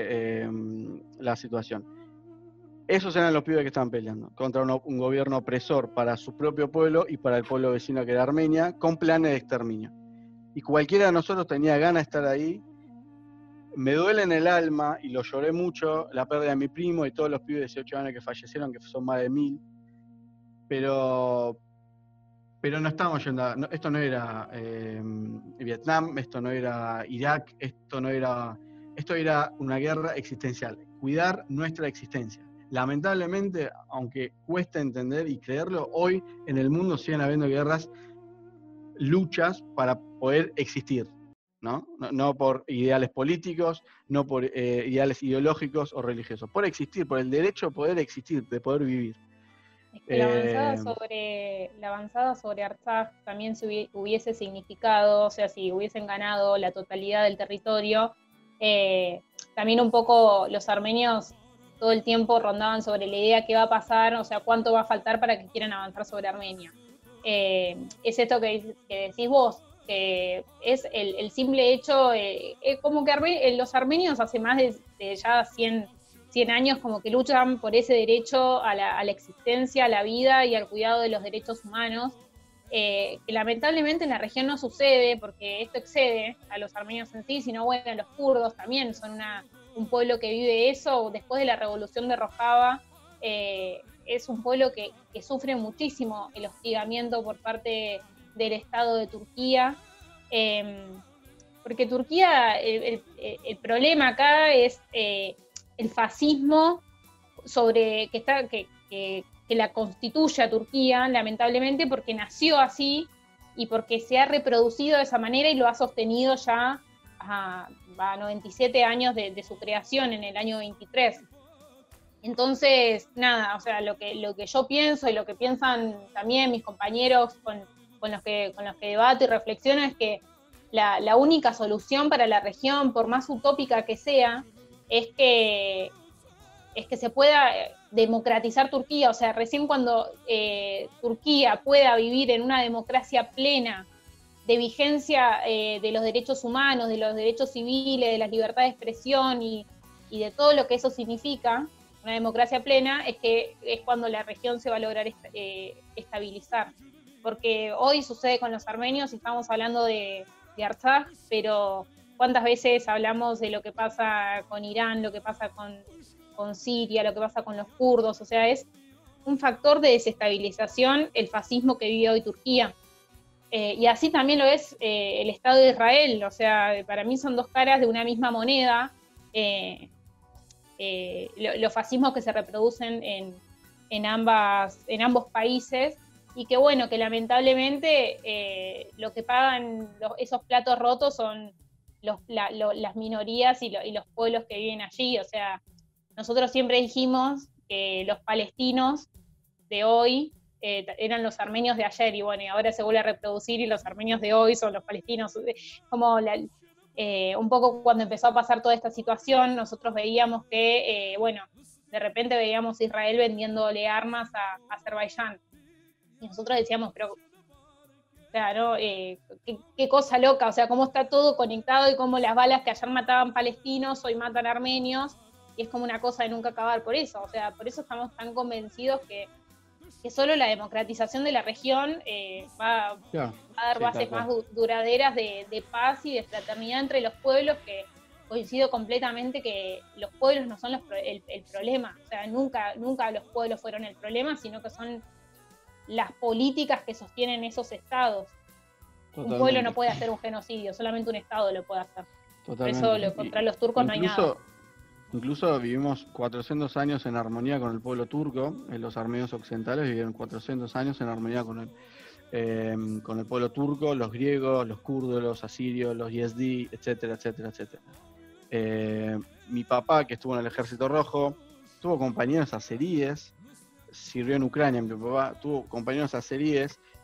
la situación. Esos eran los pibes que estaban peleando contra un gobierno opresor para su propio pueblo y para el pueblo vecino que era Armenia, con planes de exterminio. Y cualquiera de nosotros tenía ganas de estar ahí. Me duele en el alma, y lo lloré mucho, la pérdida de mi primo y todos los pibes de 18 años que fallecieron, que son más de 1000. Pero no estamos yendo esto no era Vietnam, esto no era Irak, esto era una guerra existencial, cuidar nuestra existencia. Lamentablemente, aunque cueste entender y creerlo, hoy en el mundo siguen habiendo guerras, luchas para poder existir, ¿no? No por ideales políticos, no por ideales ideológicos o religiosos, por existir, por el derecho a poder existir, de poder vivir. La avanzada sobre Artsaj también se hubiese significado, o sea, si hubiesen ganado la totalidad del territorio, también un poco los armenios todo el tiempo rondaban sobre la idea qué va a pasar, o sea, cuánto va a faltar para que quieran avanzar sobre Armenia. Es esto que decís vos, que es el simple hecho, como que los armenios hace más de ya 100 años como que luchan por ese derecho a la existencia, a la vida y al cuidado de los derechos humanos, que lamentablemente en la región no sucede, porque esto excede a los armenios en sí, sino bueno, los kurdos también son un pueblo que vive eso. Después de la revolución de Rojava, es un pueblo que sufre muchísimo el hostigamiento por parte del Estado de Turquía, porque Turquía, el problema acá es el fascismo que la constituye a Turquía, lamentablemente, porque nació así y porque se ha reproducido de esa manera y lo ha sostenido ya a 97 años de su creación, en el año 23. Entonces, nada, o sea, lo que yo pienso y lo que piensan también mis compañeros con los que debato y reflexiono es que la única solución para la región, por más utópica que sea, es que se pueda democratizar Turquía. O sea, recién cuando Turquía pueda vivir en una democracia plena, de vigencia de los derechos humanos, de los derechos civiles, de la libertad de expresión y de todo lo que eso significa, una democracia plena, es cuando la región se va a lograr estabilizar. Porque hoy sucede con los armenios, y estamos hablando de Artsaj, pero ¿cuántas veces hablamos de lo que pasa con Irán, lo que pasa con Siria, lo que pasa con los kurdos? O sea, es un factor de desestabilización el fascismo que vive hoy Turquía. Y así también lo es el Estado de Israel. O sea, para mí son dos caras de una misma moneda, los fascismos que se reproducen en ambos países, y que bueno, que lamentablemente lo que pagan esos platos rotos son las minorías y los pueblos que viven allí. O sea, nosotros siempre dijimos que los palestinos de hoy eran los armenios de ayer, y bueno, y ahora se vuelve a reproducir y los armenios de hoy son los palestinos. Como un poco cuando empezó a pasar toda esta situación, nosotros veíamos que, bueno, de repente veíamos a Israel vendiéndole armas a Azerbaiyán, y nosotros decíamos, pero claro, qué cosa loca, o sea, cómo está todo conectado y cómo las balas que ayer mataban palestinos hoy matan armenios, y es como una cosa de nunca acabar. Por eso, o sea, por eso estamos tan convencidos que solo la democratización de la región va a dar bases más duraderas de paz y de fraternidad entre los pueblos, que coincido completamente que los pueblos no son el problema. O sea, nunca los pueblos fueron el problema, sino que son las políticas que sostienen esos estados. Totalmente. Un pueblo no puede hacer un genocidio, solamente un estado lo puede hacer. Totalmente. Por eso contra los turcos no hay nada. Incluso vivimos 400 años en armonía con el pueblo turco. Los armenios occidentales vivieron 400 años en armonía con el pueblo turco, los griegos, los kurdos, los asirios, los yezdi, etcétera, etcétera, etcétera. Mi papá, que estuvo en el Ejército Rojo, tuvo compañeros azeríes, sirvió en Ucrania. Mi papá tuvo compañeros azeríes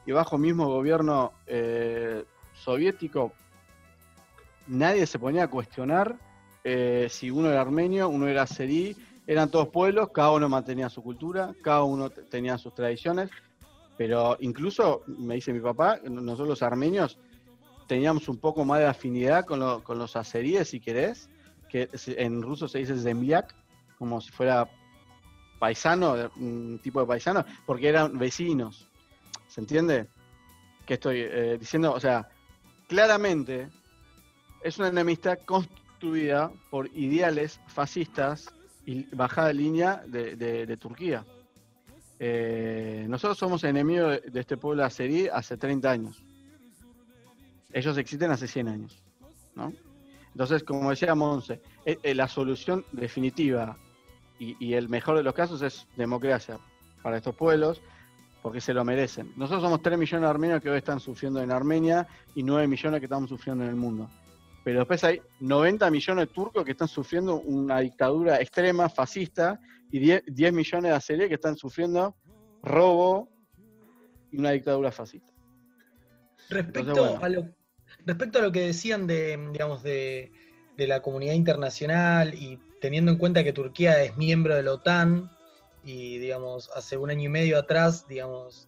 y bajo mismo gobierno soviético, nadie se ponía a cuestionar si uno era armenio, uno era azerí, eran todos pueblos, cada uno mantenía su cultura, cada uno tenía sus tradiciones, pero incluso, me dice mi papá, nosotros los armenios teníamos un poco más de afinidad con los azeríes, si querés, que en ruso se dice zemlyak, como si fuera paisano, un tipo de paisano, porque eran vecinos. ¿Se entiende? Que estoy diciendo, o sea, claramente es una enemistad construida por ideales fascistas y bajada de línea de Turquía. Nosotros somos enemigos de este pueblo azerí hace 30 años. Ellos existen hace 100 años, ¿no? Entonces, como decía Monse, la solución definitiva y el mejor de los casos es democracia para estos pueblos, porque se lo merecen. Nosotros somos 3 millones de armenios que hoy están sufriendo en Armenia y 9 millones que estamos sufriendo en el mundo. Pero después hay 90 millones de turcos que están sufriendo una dictadura extrema, fascista, y 10 millones de azeríes que están sufriendo robo y una dictadura fascista. Respecto a lo que decían digamos, de la comunidad internacional y teniendo en cuenta que Turquía es miembro de la OTAN y, digamos, hace 1 año y medio atrás, digamos,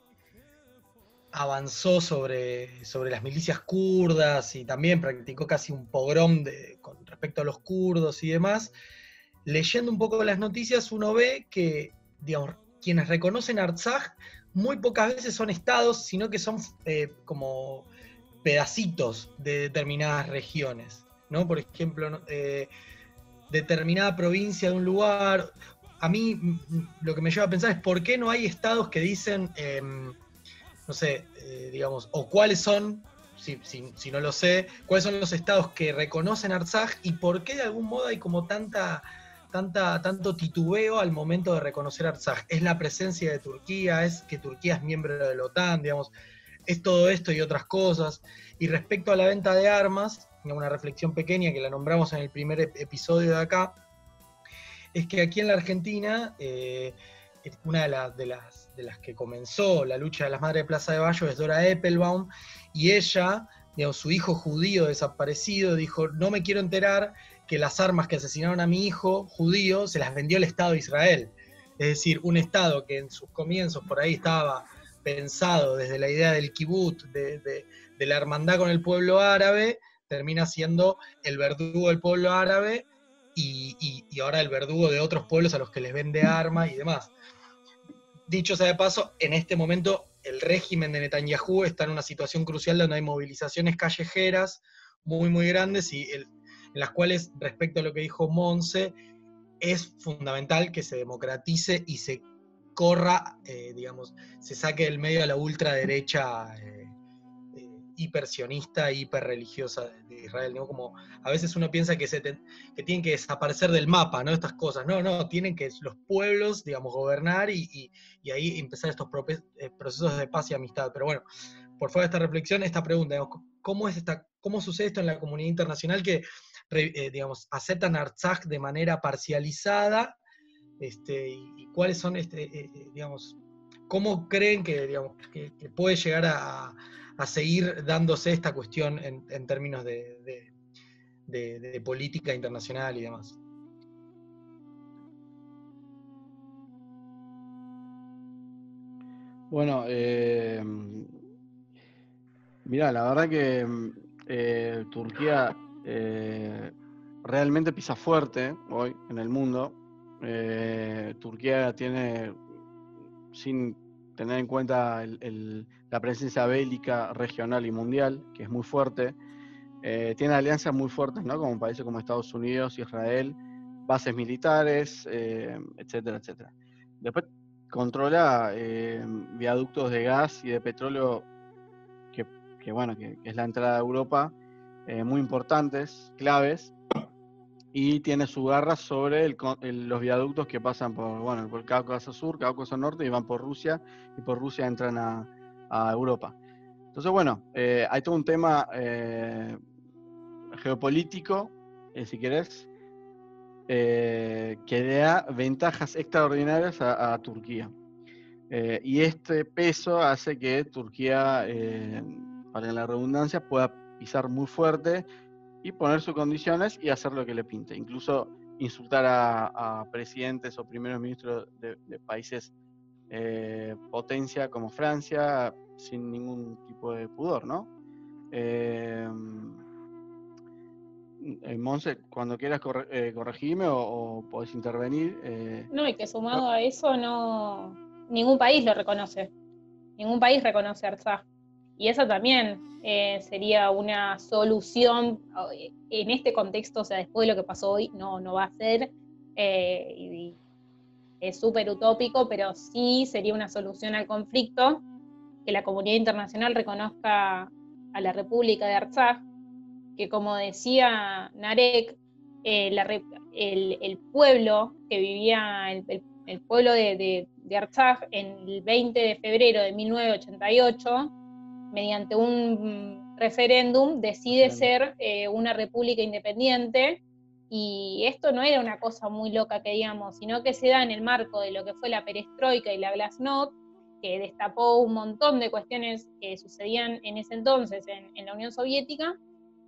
avanzó sobre las milicias kurdas y también practicó casi un pogrom con respecto a los kurdos y demás, leyendo un poco las noticias uno ve que, digamos, quienes reconocen Artsaj muy pocas veces son estados, sino que son como pedacitos de determinadas regiones, ¿no? Por ejemplo, determinada provincia de un lugar. A mí lo que me lleva a pensar es por qué no hay estados que dicen, no sé, digamos, o cuáles son, si no lo sé, cuáles son los estados que reconocen Artsaj y por qué de algún modo hay como tanto titubeo al momento de reconocer Artsaj. ¿Es la presencia de Turquía? ¿Es que Turquía es miembro de la OTAN? Digamos, es todo esto y otras cosas. Y respecto a la venta de armas, una reflexión pequeña que la nombramos en el primer episodio de acá, es que aquí en la Argentina, una de las que comenzó la lucha de las Madres de Plaza de Mayo es Dora Eppelbaum, y ella, digamos, su hijo judío desaparecido, dijo, no me quiero enterar que las armas que asesinaron a mi hijo judío se las vendió el Estado de Israel. Es decir, un Estado que en sus comienzos por ahí estaba pensado desde la idea del kibutz, de la hermandad con el pueblo árabe, termina siendo el verdugo del pueblo árabe y ahora el verdugo de otros pueblos a los que les vende armas y demás. Dicho sea de paso, en este momento el régimen de Netanyahu está en una situación crucial donde hay movilizaciones callejeras muy, muy grandes y en las cuales, respecto a lo que dijo Monse, es fundamental que se democratice y se corra, digamos, se saque del medio a la ultraderecha hipersionista e hiperreligiosa de Israel, ¿no? Como a veces uno piensa que tienen que desaparecer del mapa, ¿no? Estas cosas, no, tienen que los pueblos, digamos, gobernar y ahí empezar estos procesos de paz y amistad. Pero bueno, por fuera de esta reflexión, esta pregunta, digamos, ¿cómo sucede esto en la comunidad internacional que, digamos, aceptan Artsaj de manera parcializada? Y cuáles son, digamos, cómo creen que, digamos, que puede llegar a seguir dándose esta cuestión en términos de política internacional y demás. Bueno, mirá, la verdad que Turquía realmente pisa fuerte hoy en el mundo. Turquía tiene, sin tener en cuenta la presencia bélica regional y mundial, que es muy fuerte, tiene alianzas muy fuertes, ¿no? Como países como Estados Unidos, Israel, bases militares, etcétera, etcétera. Después controla viaductos de gas y de petróleo que es la entrada a Europa, muy importantes, claves, y tiene su garra sobre los viaductos que pasan por el Cáucaso Sur, Cáucaso Norte, y van por Rusia, y por Rusia entran a Europa. Entonces, bueno, hay todo un tema geopolítico, si querés, que le da ventajas extraordinarias a Turquía. Y este peso hace que Turquía, para la redundancia, pueda pisar muy fuerte y poner sus condiciones y hacer lo que le pinte. Incluso insultar a presidentes o primeros ministros de países potencia como Francia sin ningún tipo de pudor, ¿no? Monse, cuando quieras corregirme o podés intervenir. No, y que sumado a eso, ningún país lo reconoce. Ningún país reconoce a Artsaj. Y eso también sería una solución en este contexto, o sea, después de lo que pasó hoy, no va a ser. Y es súper utópico, pero sí sería una solución al conflicto que la comunidad internacional reconozca a la República de Artsaj, que como decía Narek, el pueblo que vivía, el pueblo de Artsaj en el 20 de febrero de 1988, mediante un referéndum, decide ser una república independiente. Y esto no era una cosa muy loca que digamos, sino que se da en el marco de lo que fue la perestroika y la glasnost, que destapó un montón de cuestiones que sucedían en ese entonces en la Unión Soviética,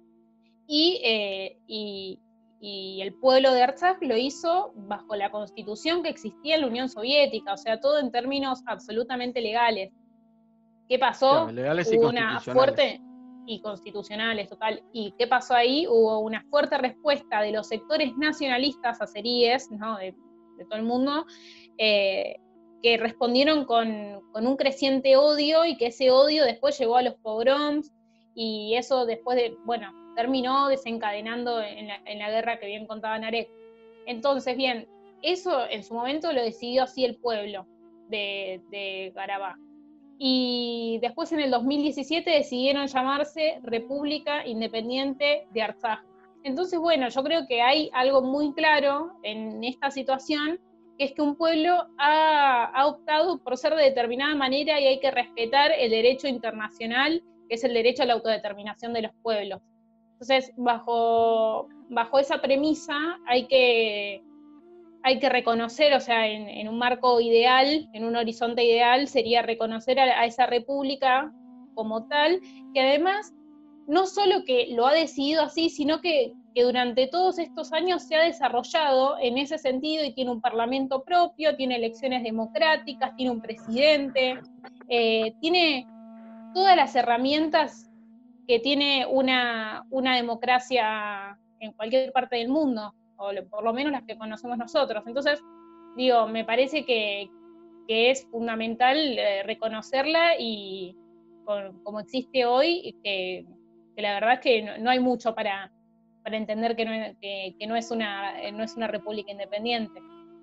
y el pueblo de Artsaj lo hizo bajo la constitución que existía en la Unión Soviética, o sea, todo en términos absolutamente legales. ¿Qué pasó? Claro, legales y Hubo una constitucionales. fuerte, y constitucionales, total. ¿Y qué pasó ahí? Hubo una fuerte respuesta de los sectores nacionalistas azeríes, ¿no? de todo el mundo, que respondieron con un creciente odio, y que ese odio después llevó a los pogroms, y eso después terminó desencadenando en la guerra que bien contaba Narek. Entonces, bien, eso en su momento lo decidió así el pueblo de Karabaj. Y después en el 2017 decidieron llamarse República Independiente de Artsaj. Entonces, bueno, yo creo que hay algo muy claro en esta situación, que es que un pueblo ha optado por ser de determinada manera, y hay que respetar el derecho internacional, que es el derecho a la autodeterminación de los pueblos. Entonces, bajo esa premisa hay que reconocer, o sea, en un marco ideal, en un horizonte ideal, sería reconocer a esa república como tal, que además no solo que lo ha decidido así, sino que durante todos estos años se ha desarrollado en ese sentido, y tiene un parlamento propio, tiene elecciones democráticas, tiene un presidente, tiene todas las herramientas que tiene una democracia en cualquier parte del mundo, o por lo menos las que conocemos nosotros. Entonces, digo, me parece que es fundamental reconocerla, y como existe hoy, que la verdad es que no hay mucho para entender que no es una república independiente.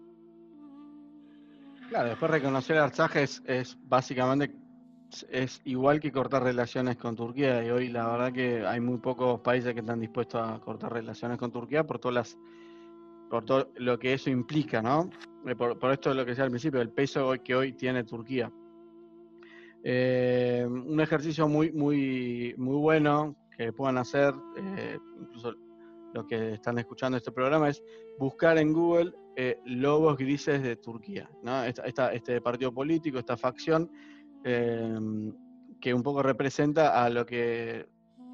Claro, después reconocer a Artsaj es básicamente es igual que cortar relaciones con Turquía, y hoy la verdad que hay muy pocos países que están dispuestos a cortar relaciones con Turquía por todo lo que eso implica, ¿no? Por esto es lo que decía al principio, el peso que hoy tiene Turquía. Un ejercicio muy bueno que puedan hacer, incluso los que están escuchando este programa, es buscar en Google lobos grises de Turquía, ¿no? Este partido político, esta facción, que un poco representa a lo que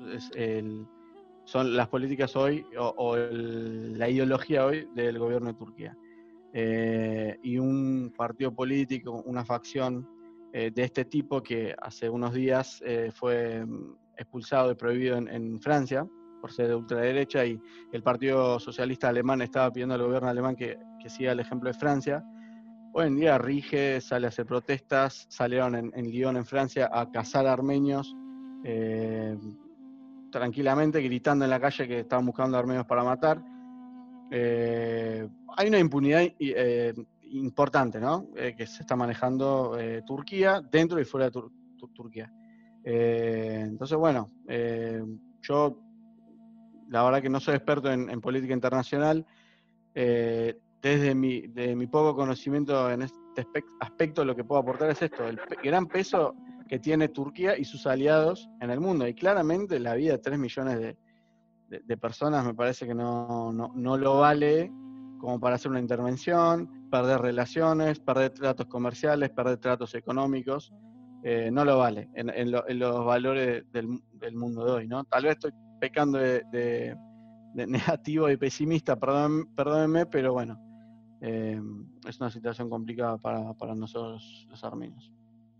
son las políticas hoy o la ideología hoy del gobierno de Turquía. Y un partido político, una facción de este tipo, que hace unos días fue expulsado y prohibido en Francia por ser de ultraderecha, y el Partido Socialista Alemán estaba pidiendo al gobierno alemán que siga el ejemplo de Francia. Hoy en día rige, sale a hacer protestas, salieron en Lyon, en Francia, a cazar armenios tranquilamente, gritando en la calle que estaban buscando armenios para matar. Hay una impunidad importante, ¿no? Que se está manejando Turquía, dentro y fuera de Turquía. Entonces, bueno, yo la verdad que no soy experto en política internacional. Desde mi poco conocimiento en este aspecto, lo que puedo aportar es esto: el gran peso que tiene Turquía y sus aliados en el mundo. Y claramente la vida de 3 millones de personas me parece que no lo vale como para hacer una intervención. perder relaciones, perder tratos comerciales, perder tratos económicos. No lo vale en los valores del mundo de hoy, ¿no? Tal vez estoy pecando de negativo y pesimista, perdónenme, pero bueno, es una situación complicada para nosotros los armenios.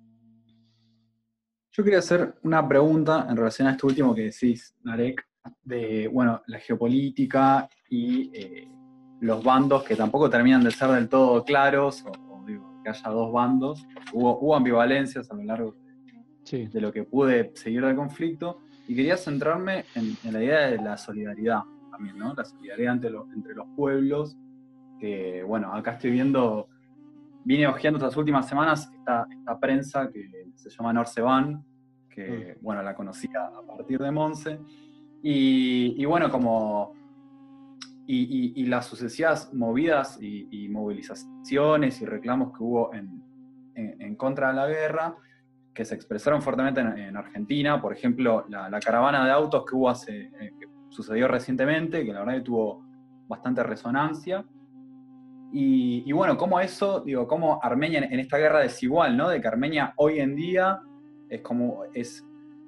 Yo quería hacer una pregunta en relación a esto último que decís, Narek, de, bueno, la geopolítica y los bandos que tampoco terminan de ser del todo claros, o digo, que haya dos bandos. Hubo ambivalencias a lo largo de lo que pude seguir del conflicto, y quería centrarme en la idea de la solidaridad también, ¿no? La solidaridad entre los pueblos, que, bueno, acá estoy viendo, vine hojeando estas últimas semanas esta prensa que se llama Norceban, que, bueno, la conocía a partir de Monse, y bueno, como... Y las sucesivas movidas y movilizaciones y reclamos que hubo en contra de la guerra, que se expresaron fuertemente en Argentina. Por ejemplo, la caravana de autos que hubo que sucedió recientemente, que la verdad que tuvo bastante resonancia. Y bueno, como eso, digo, como Armenia en esta guerra desigual, ¿no? De que Armenia hoy en día es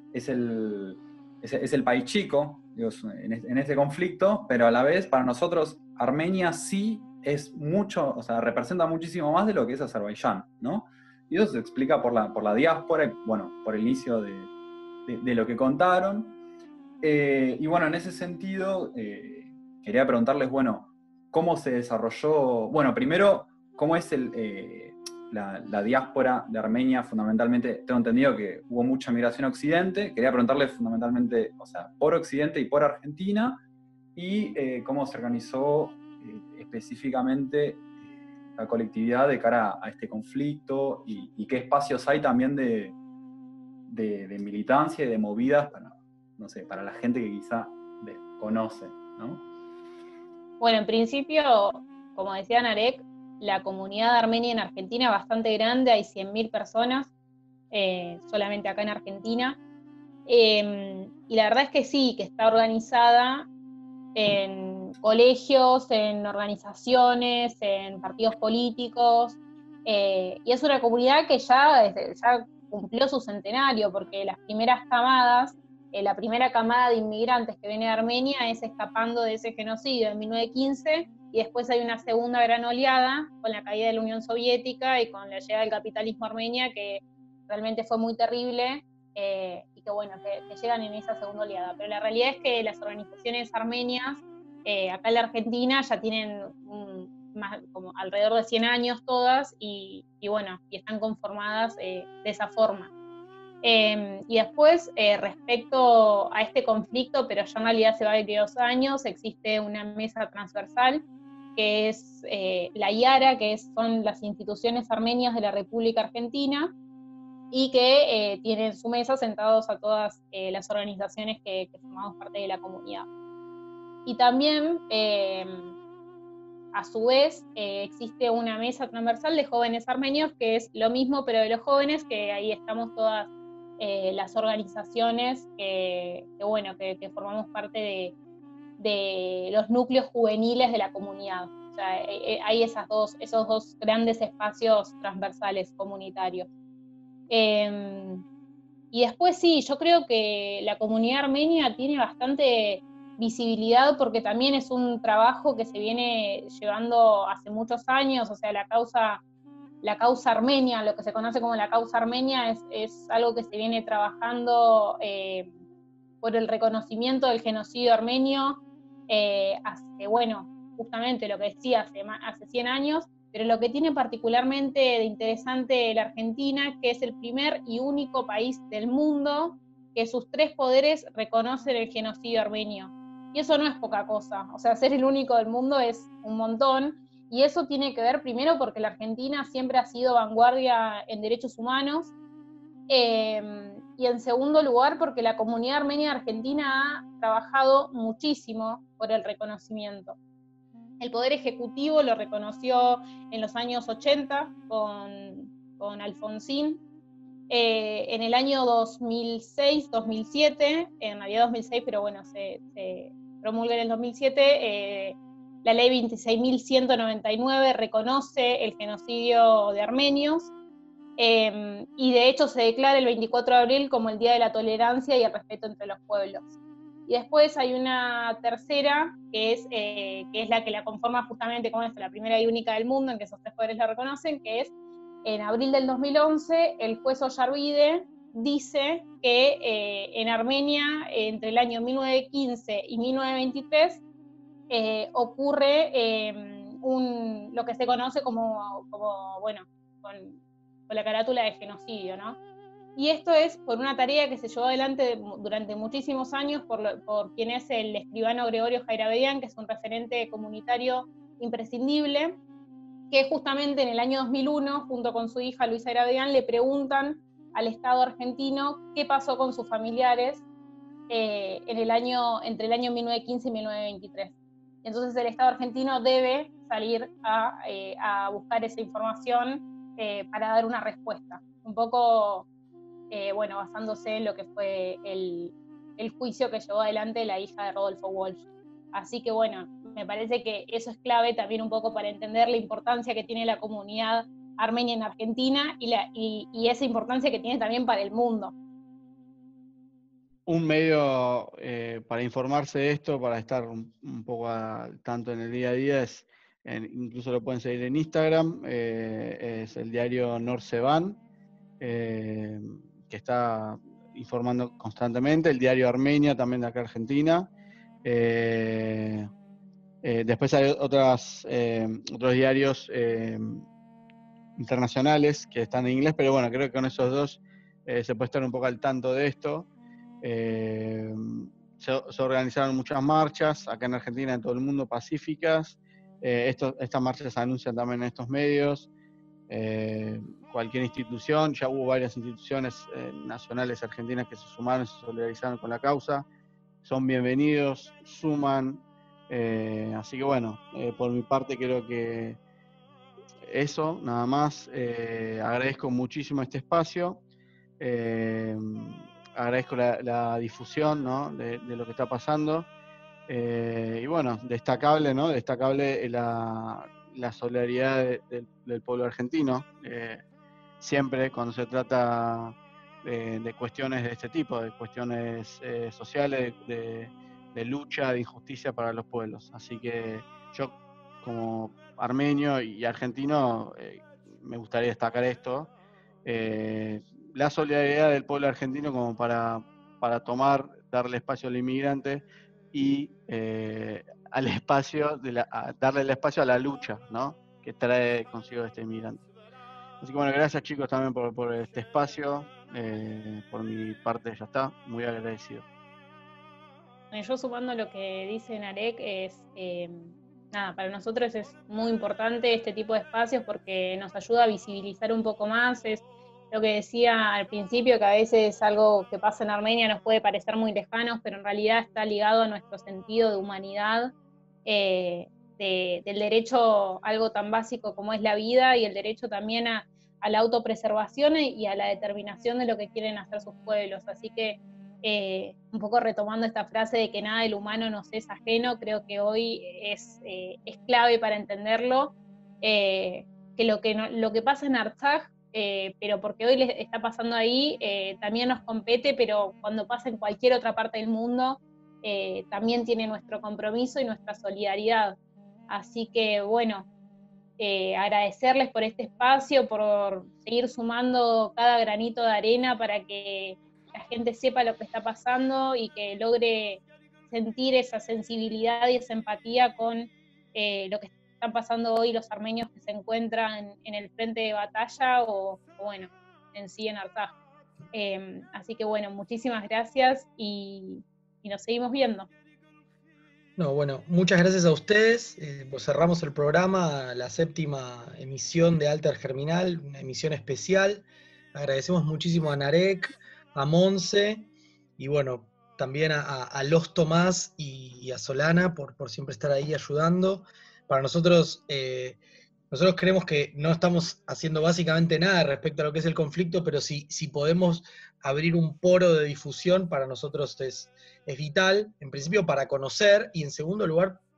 el país chico, digo, en este conflicto, pero a la vez para nosotros Armenia sí es mucho, o sea, representa muchísimo más de lo que es Azerbaiyán, ¿no? Y eso se explica por la diáspora, bueno, por el inicio de lo que contaron. Y bueno, en ese sentido, quería preguntarles, bueno, ¿cómo se desarrolló? Bueno, primero, ¿cómo es la diáspora de Armenia? Fundamentalmente, tengo entendido que hubo mucha migración a Occidente. Quería preguntarles fundamentalmente, o sea, por Occidente y por Argentina, y cómo se organizó específicamente la colectividad de cara a este conflicto, y qué espacios hay también de militancia y de movidas para, no sé, para la gente que quizá desconoce, ¿no? Bueno, en principio, como decía Narek, la comunidad armenia en Argentina es bastante grande, hay 100.000 personas solamente acá en Argentina. Y la verdad es que sí, que está organizada en colegios, en organizaciones, en partidos políticos, y es una comunidad que ya cumplió su centenario, porque las primeras camadas, la primera camada de inmigrantes que viene de Armenia es escapando de ese genocidio en 1915, y después hay una segunda gran oleada con la caída de la Unión Soviética y con la llegada del capitalismo armenia, que realmente fue muy terrible, y que bueno, que llegan en esa segunda oleada. Pero la realidad es que las organizaciones armenias acá en la Argentina ya tienen como alrededor de 100 años todas, y bueno, y están conformadas de esa forma. Y después, respecto a este conflicto, pero ya en realidad hace varios años, existe una mesa transversal que es la IARA, que son las instituciones armenias de la República Argentina, y que tienen en su mesa sentados a todas las organizaciones que formamos parte de la comunidad. Y también, a su vez, existe una mesa transversal de jóvenes armenios, que es lo mismo, pero de los jóvenes, que ahí estamos todas las organizaciones que formamos parte de los núcleos juveniles de la comunidad. O sea, hay esos dos grandes espacios transversales comunitarios. Y después sí, yo creo que la comunidad armenia tiene bastante visibilidad, porque también es un trabajo que se viene llevando hace muchos años. O sea, la causa armenia, lo que se conoce como la causa armenia, es algo que se viene trabajando por el reconocimiento del genocidio armenio hace, bueno, justamente lo que decía, hace 100 años. Pero lo que tiene particularmente de interesante la Argentina, que es el primer y único país del mundo que sus 3 poderes reconocen el genocidio armenio. Y eso no es poca cosa. O sea, ser el único del mundo es un montón. Y eso tiene que ver primero porque la Argentina siempre ha sido vanguardia en derechos humanos. Y en segundo lugar porque la comunidad armenia de Argentina ha trabajado muchísimo por el reconocimiento. El Poder Ejecutivo lo reconoció en los años 80 con Alfonsín. En el año 2006, 2007, en realidad 2006, pero bueno, se promulga en el 2007, la ley 26.199 reconoce el genocidio de armenios, y de hecho se declara el 24 de abril como el Día de la Tolerancia y el Respeto entre los Pueblos. Y después hay una tercera, que es la que la conforma justamente como es la primera y única del mundo, en que esos tres poderes la reconocen, que es en abril del 2011, el juez Oyarbide dice que en Armenia, entre el año 1915 y 1923, ocurre lo que se conoce como bueno, con la carátula de genocidio, ¿no? Y esto es por una tarea que se llevó adelante durante muchísimos años por quien es el escribano Gregorio Jairabedián, que es un referente comunitario imprescindible, que justamente en el año 2001, junto con su hija Luisa Jairabedián, le preguntan al Estado argentino qué pasó con sus familiares entre el año 1915 y 1923. Entonces el Estado argentino debe salir a buscar esa información para dar una respuesta, un poco bueno, basándose en lo que fue el juicio que llevó adelante la hija de Rodolfo Walsh. Así que bueno, me parece que eso es clave también un poco para entender la importancia que tiene la comunidad armenia en Argentina y esa importancia que tiene también para el mundo. Un medio para informarse de esto, para estar un poco al tanto en el día a día, incluso lo pueden seguir en Instagram, es el diario Norsevan, que está informando constantemente, el diario Armenia también de acá Argentina. Después hay otros diarios internacionales que están en inglés, pero bueno, creo que con esos dos se puede estar un poco al tanto de esto. Se organizaron muchas marchas acá en Argentina, en todo el mundo, pacíficas. Estas marchas se anuncian también en estos medios. Cualquier institución, ya hubo varias instituciones nacionales argentinas que se sumaron, se solidarizaron con la causa, son bienvenidos, suman, así que bueno, por mi parte creo que eso, nada más. Agradezco muchísimo este espacio, agradezco la difusión, ¿no?, de lo que está pasando, y bueno, destacable, ¿no?, destacable la solidaridad del pueblo argentino, siempre cuando se trata de cuestiones de este tipo, de cuestiones sociales, de lucha, de injusticia para los pueblos. Así que yo, como armenio y argentino, me gustaría destacar esto, la solidaridad del pueblo argentino como para darle espacio al inmigrante y darle el espacio a la lucha, ¿no?, que trae consigo este inmigrante. Así que bueno, gracias chicos también por este espacio. Por mi parte ya está, muy agradecido. Yo sumando lo que dice Narek, nada, para nosotros es muy importante este tipo de espacios porque nos ayuda a visibilizar un poco más. Es lo que decía al principio, que a veces algo que pasa en Armenia nos puede parecer muy lejano, pero en realidad está ligado a nuestro sentido de humanidad, del derecho a algo tan básico como es la vida, y el derecho también a la autopreservación y a la determinación de lo que quieren hacer sus pueblos. Así que un poco retomando esta frase de que nada del humano nos es ajeno, creo que hoy es clave para entenderlo, que lo que pasa en Artsaj, pero porque hoy les está pasando ahí, también nos compete, pero cuando pasa en cualquier otra parte del mundo, también tiene nuestro compromiso y nuestra solidaridad. Así que bueno, agradecerles por este espacio, por seguir sumando cada granito de arena para que la gente sepa lo que está pasando y que logre sentir esa sensibilidad y esa empatía con lo que están pasando hoy los armenios que se encuentran en el frente de batalla o bueno, en sí en Artsaj. Así que bueno, muchísimas gracias y nos seguimos viendo. No, bueno, muchas gracias a ustedes. Pues cerramos el programa, la 7ª emisión de Alter Germinal, una emisión especial. Agradecemos muchísimo a Narek, a Monse y bueno, también a Los Tomás y a Solana por siempre estar ahí ayudando. Para nosotros, nosotros creemos que no estamos haciendo básicamente nada respecto a lo que es el conflicto, pero si podemos abrir un poro de difusión, para nosotros es vital, en principio para conocer y en segundo lugar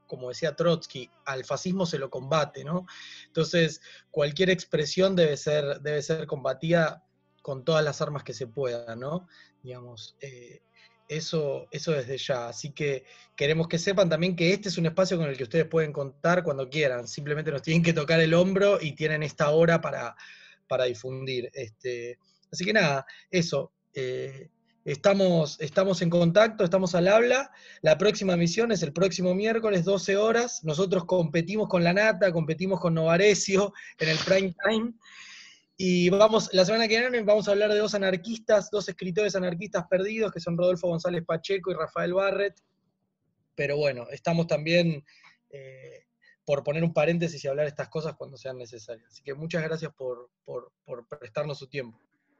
como decía Trotsky, al fascismo se lo combate, ¿no? Entonces, cualquier expresión debe ser combatida con todas las armas que se puedan, ¿no? Digamos, eso desde ya. Así que queremos que sepan también que este es un espacio con el que ustedes pueden contar cuando quieran. Simplemente nos tienen que tocar el hombro y tienen esta hora para difundir. Así que nada, eso. Estamos en contacto, estamos al habla. La próxima emisión es el próximo miércoles, 12 horas. Nosotros competimos con La Nata, competimos con Novarecio en el prime time. Y la semana que viene vamos a hablar de dos anarquistas, dos escritores anarquistas perdidos, que son Rodolfo González Pacheco y Rafael Barrett. Pero bueno, estamos también por poner un paréntesis y hablar estas cosas cuando sean necesarias. Así que muchas gracias por prestarnos su tiempo.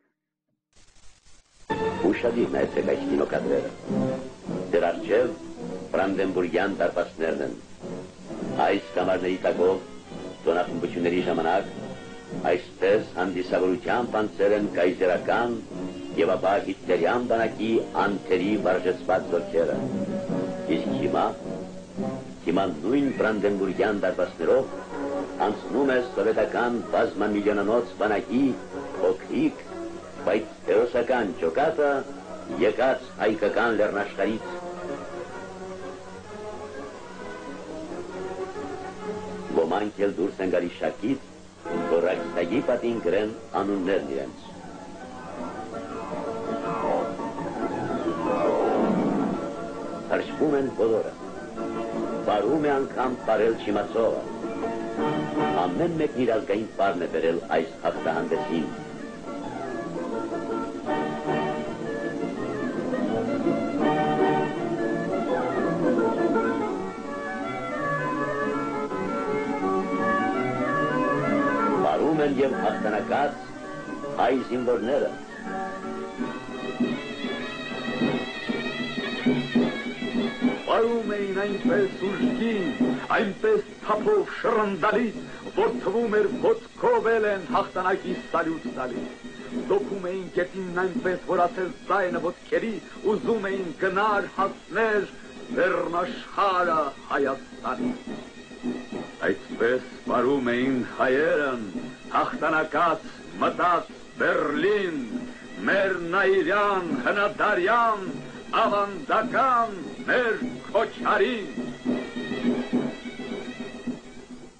Ուշադիր նայեցեք այս կինոկադրերը։ Դրա առջև Բրանդենբուրգյան դարպասներն են։ Այս կամարների տակով տոնախմբությունների ժամանակ այսպես հանդիսավորությամբ անցել են կայսերական եւ ապա հիտլերյան բանակի անթերի վարժեցված զորքերը։ Իսկ հիմա նույն Բրանդենբուրգյան դարպասներով անցնում է սովետական բազմամիլիոնանոց բանակի փոքրիկ բայց տերոսական ջոկատը եկած հայկական լեռնաշխարից։ Ոմանք էլ դուրս են գալիս շակից, որ այստեղի պատին գրեն անուններն իրենց։ Հրճվում են բոլորը, բարում է անգամ բարել չիմացողը։ Ամեն մեկն իր ազգային պարն է բերել այս հաղթահանդեսին։ Եվ հաղթանակած հայ զինվորները։ Պարում էին այնպես ուժգին, այնպես թափով շռնդալից, որ թվում էր ոտքով են հաղթանակի սալյուտ տալիս։ Դոփում էին գետինն այնպես, որ ասել ձայնը ոտքերի, ուզում էին գնար հասներ լեռնաշխարհը Հայաստանի։ Այսպես պարում էին հայերն, հաղթանակած մտած Բերլին, մեր Նաիրյան, հնադարյան, ավանդական մեր Քոչարին։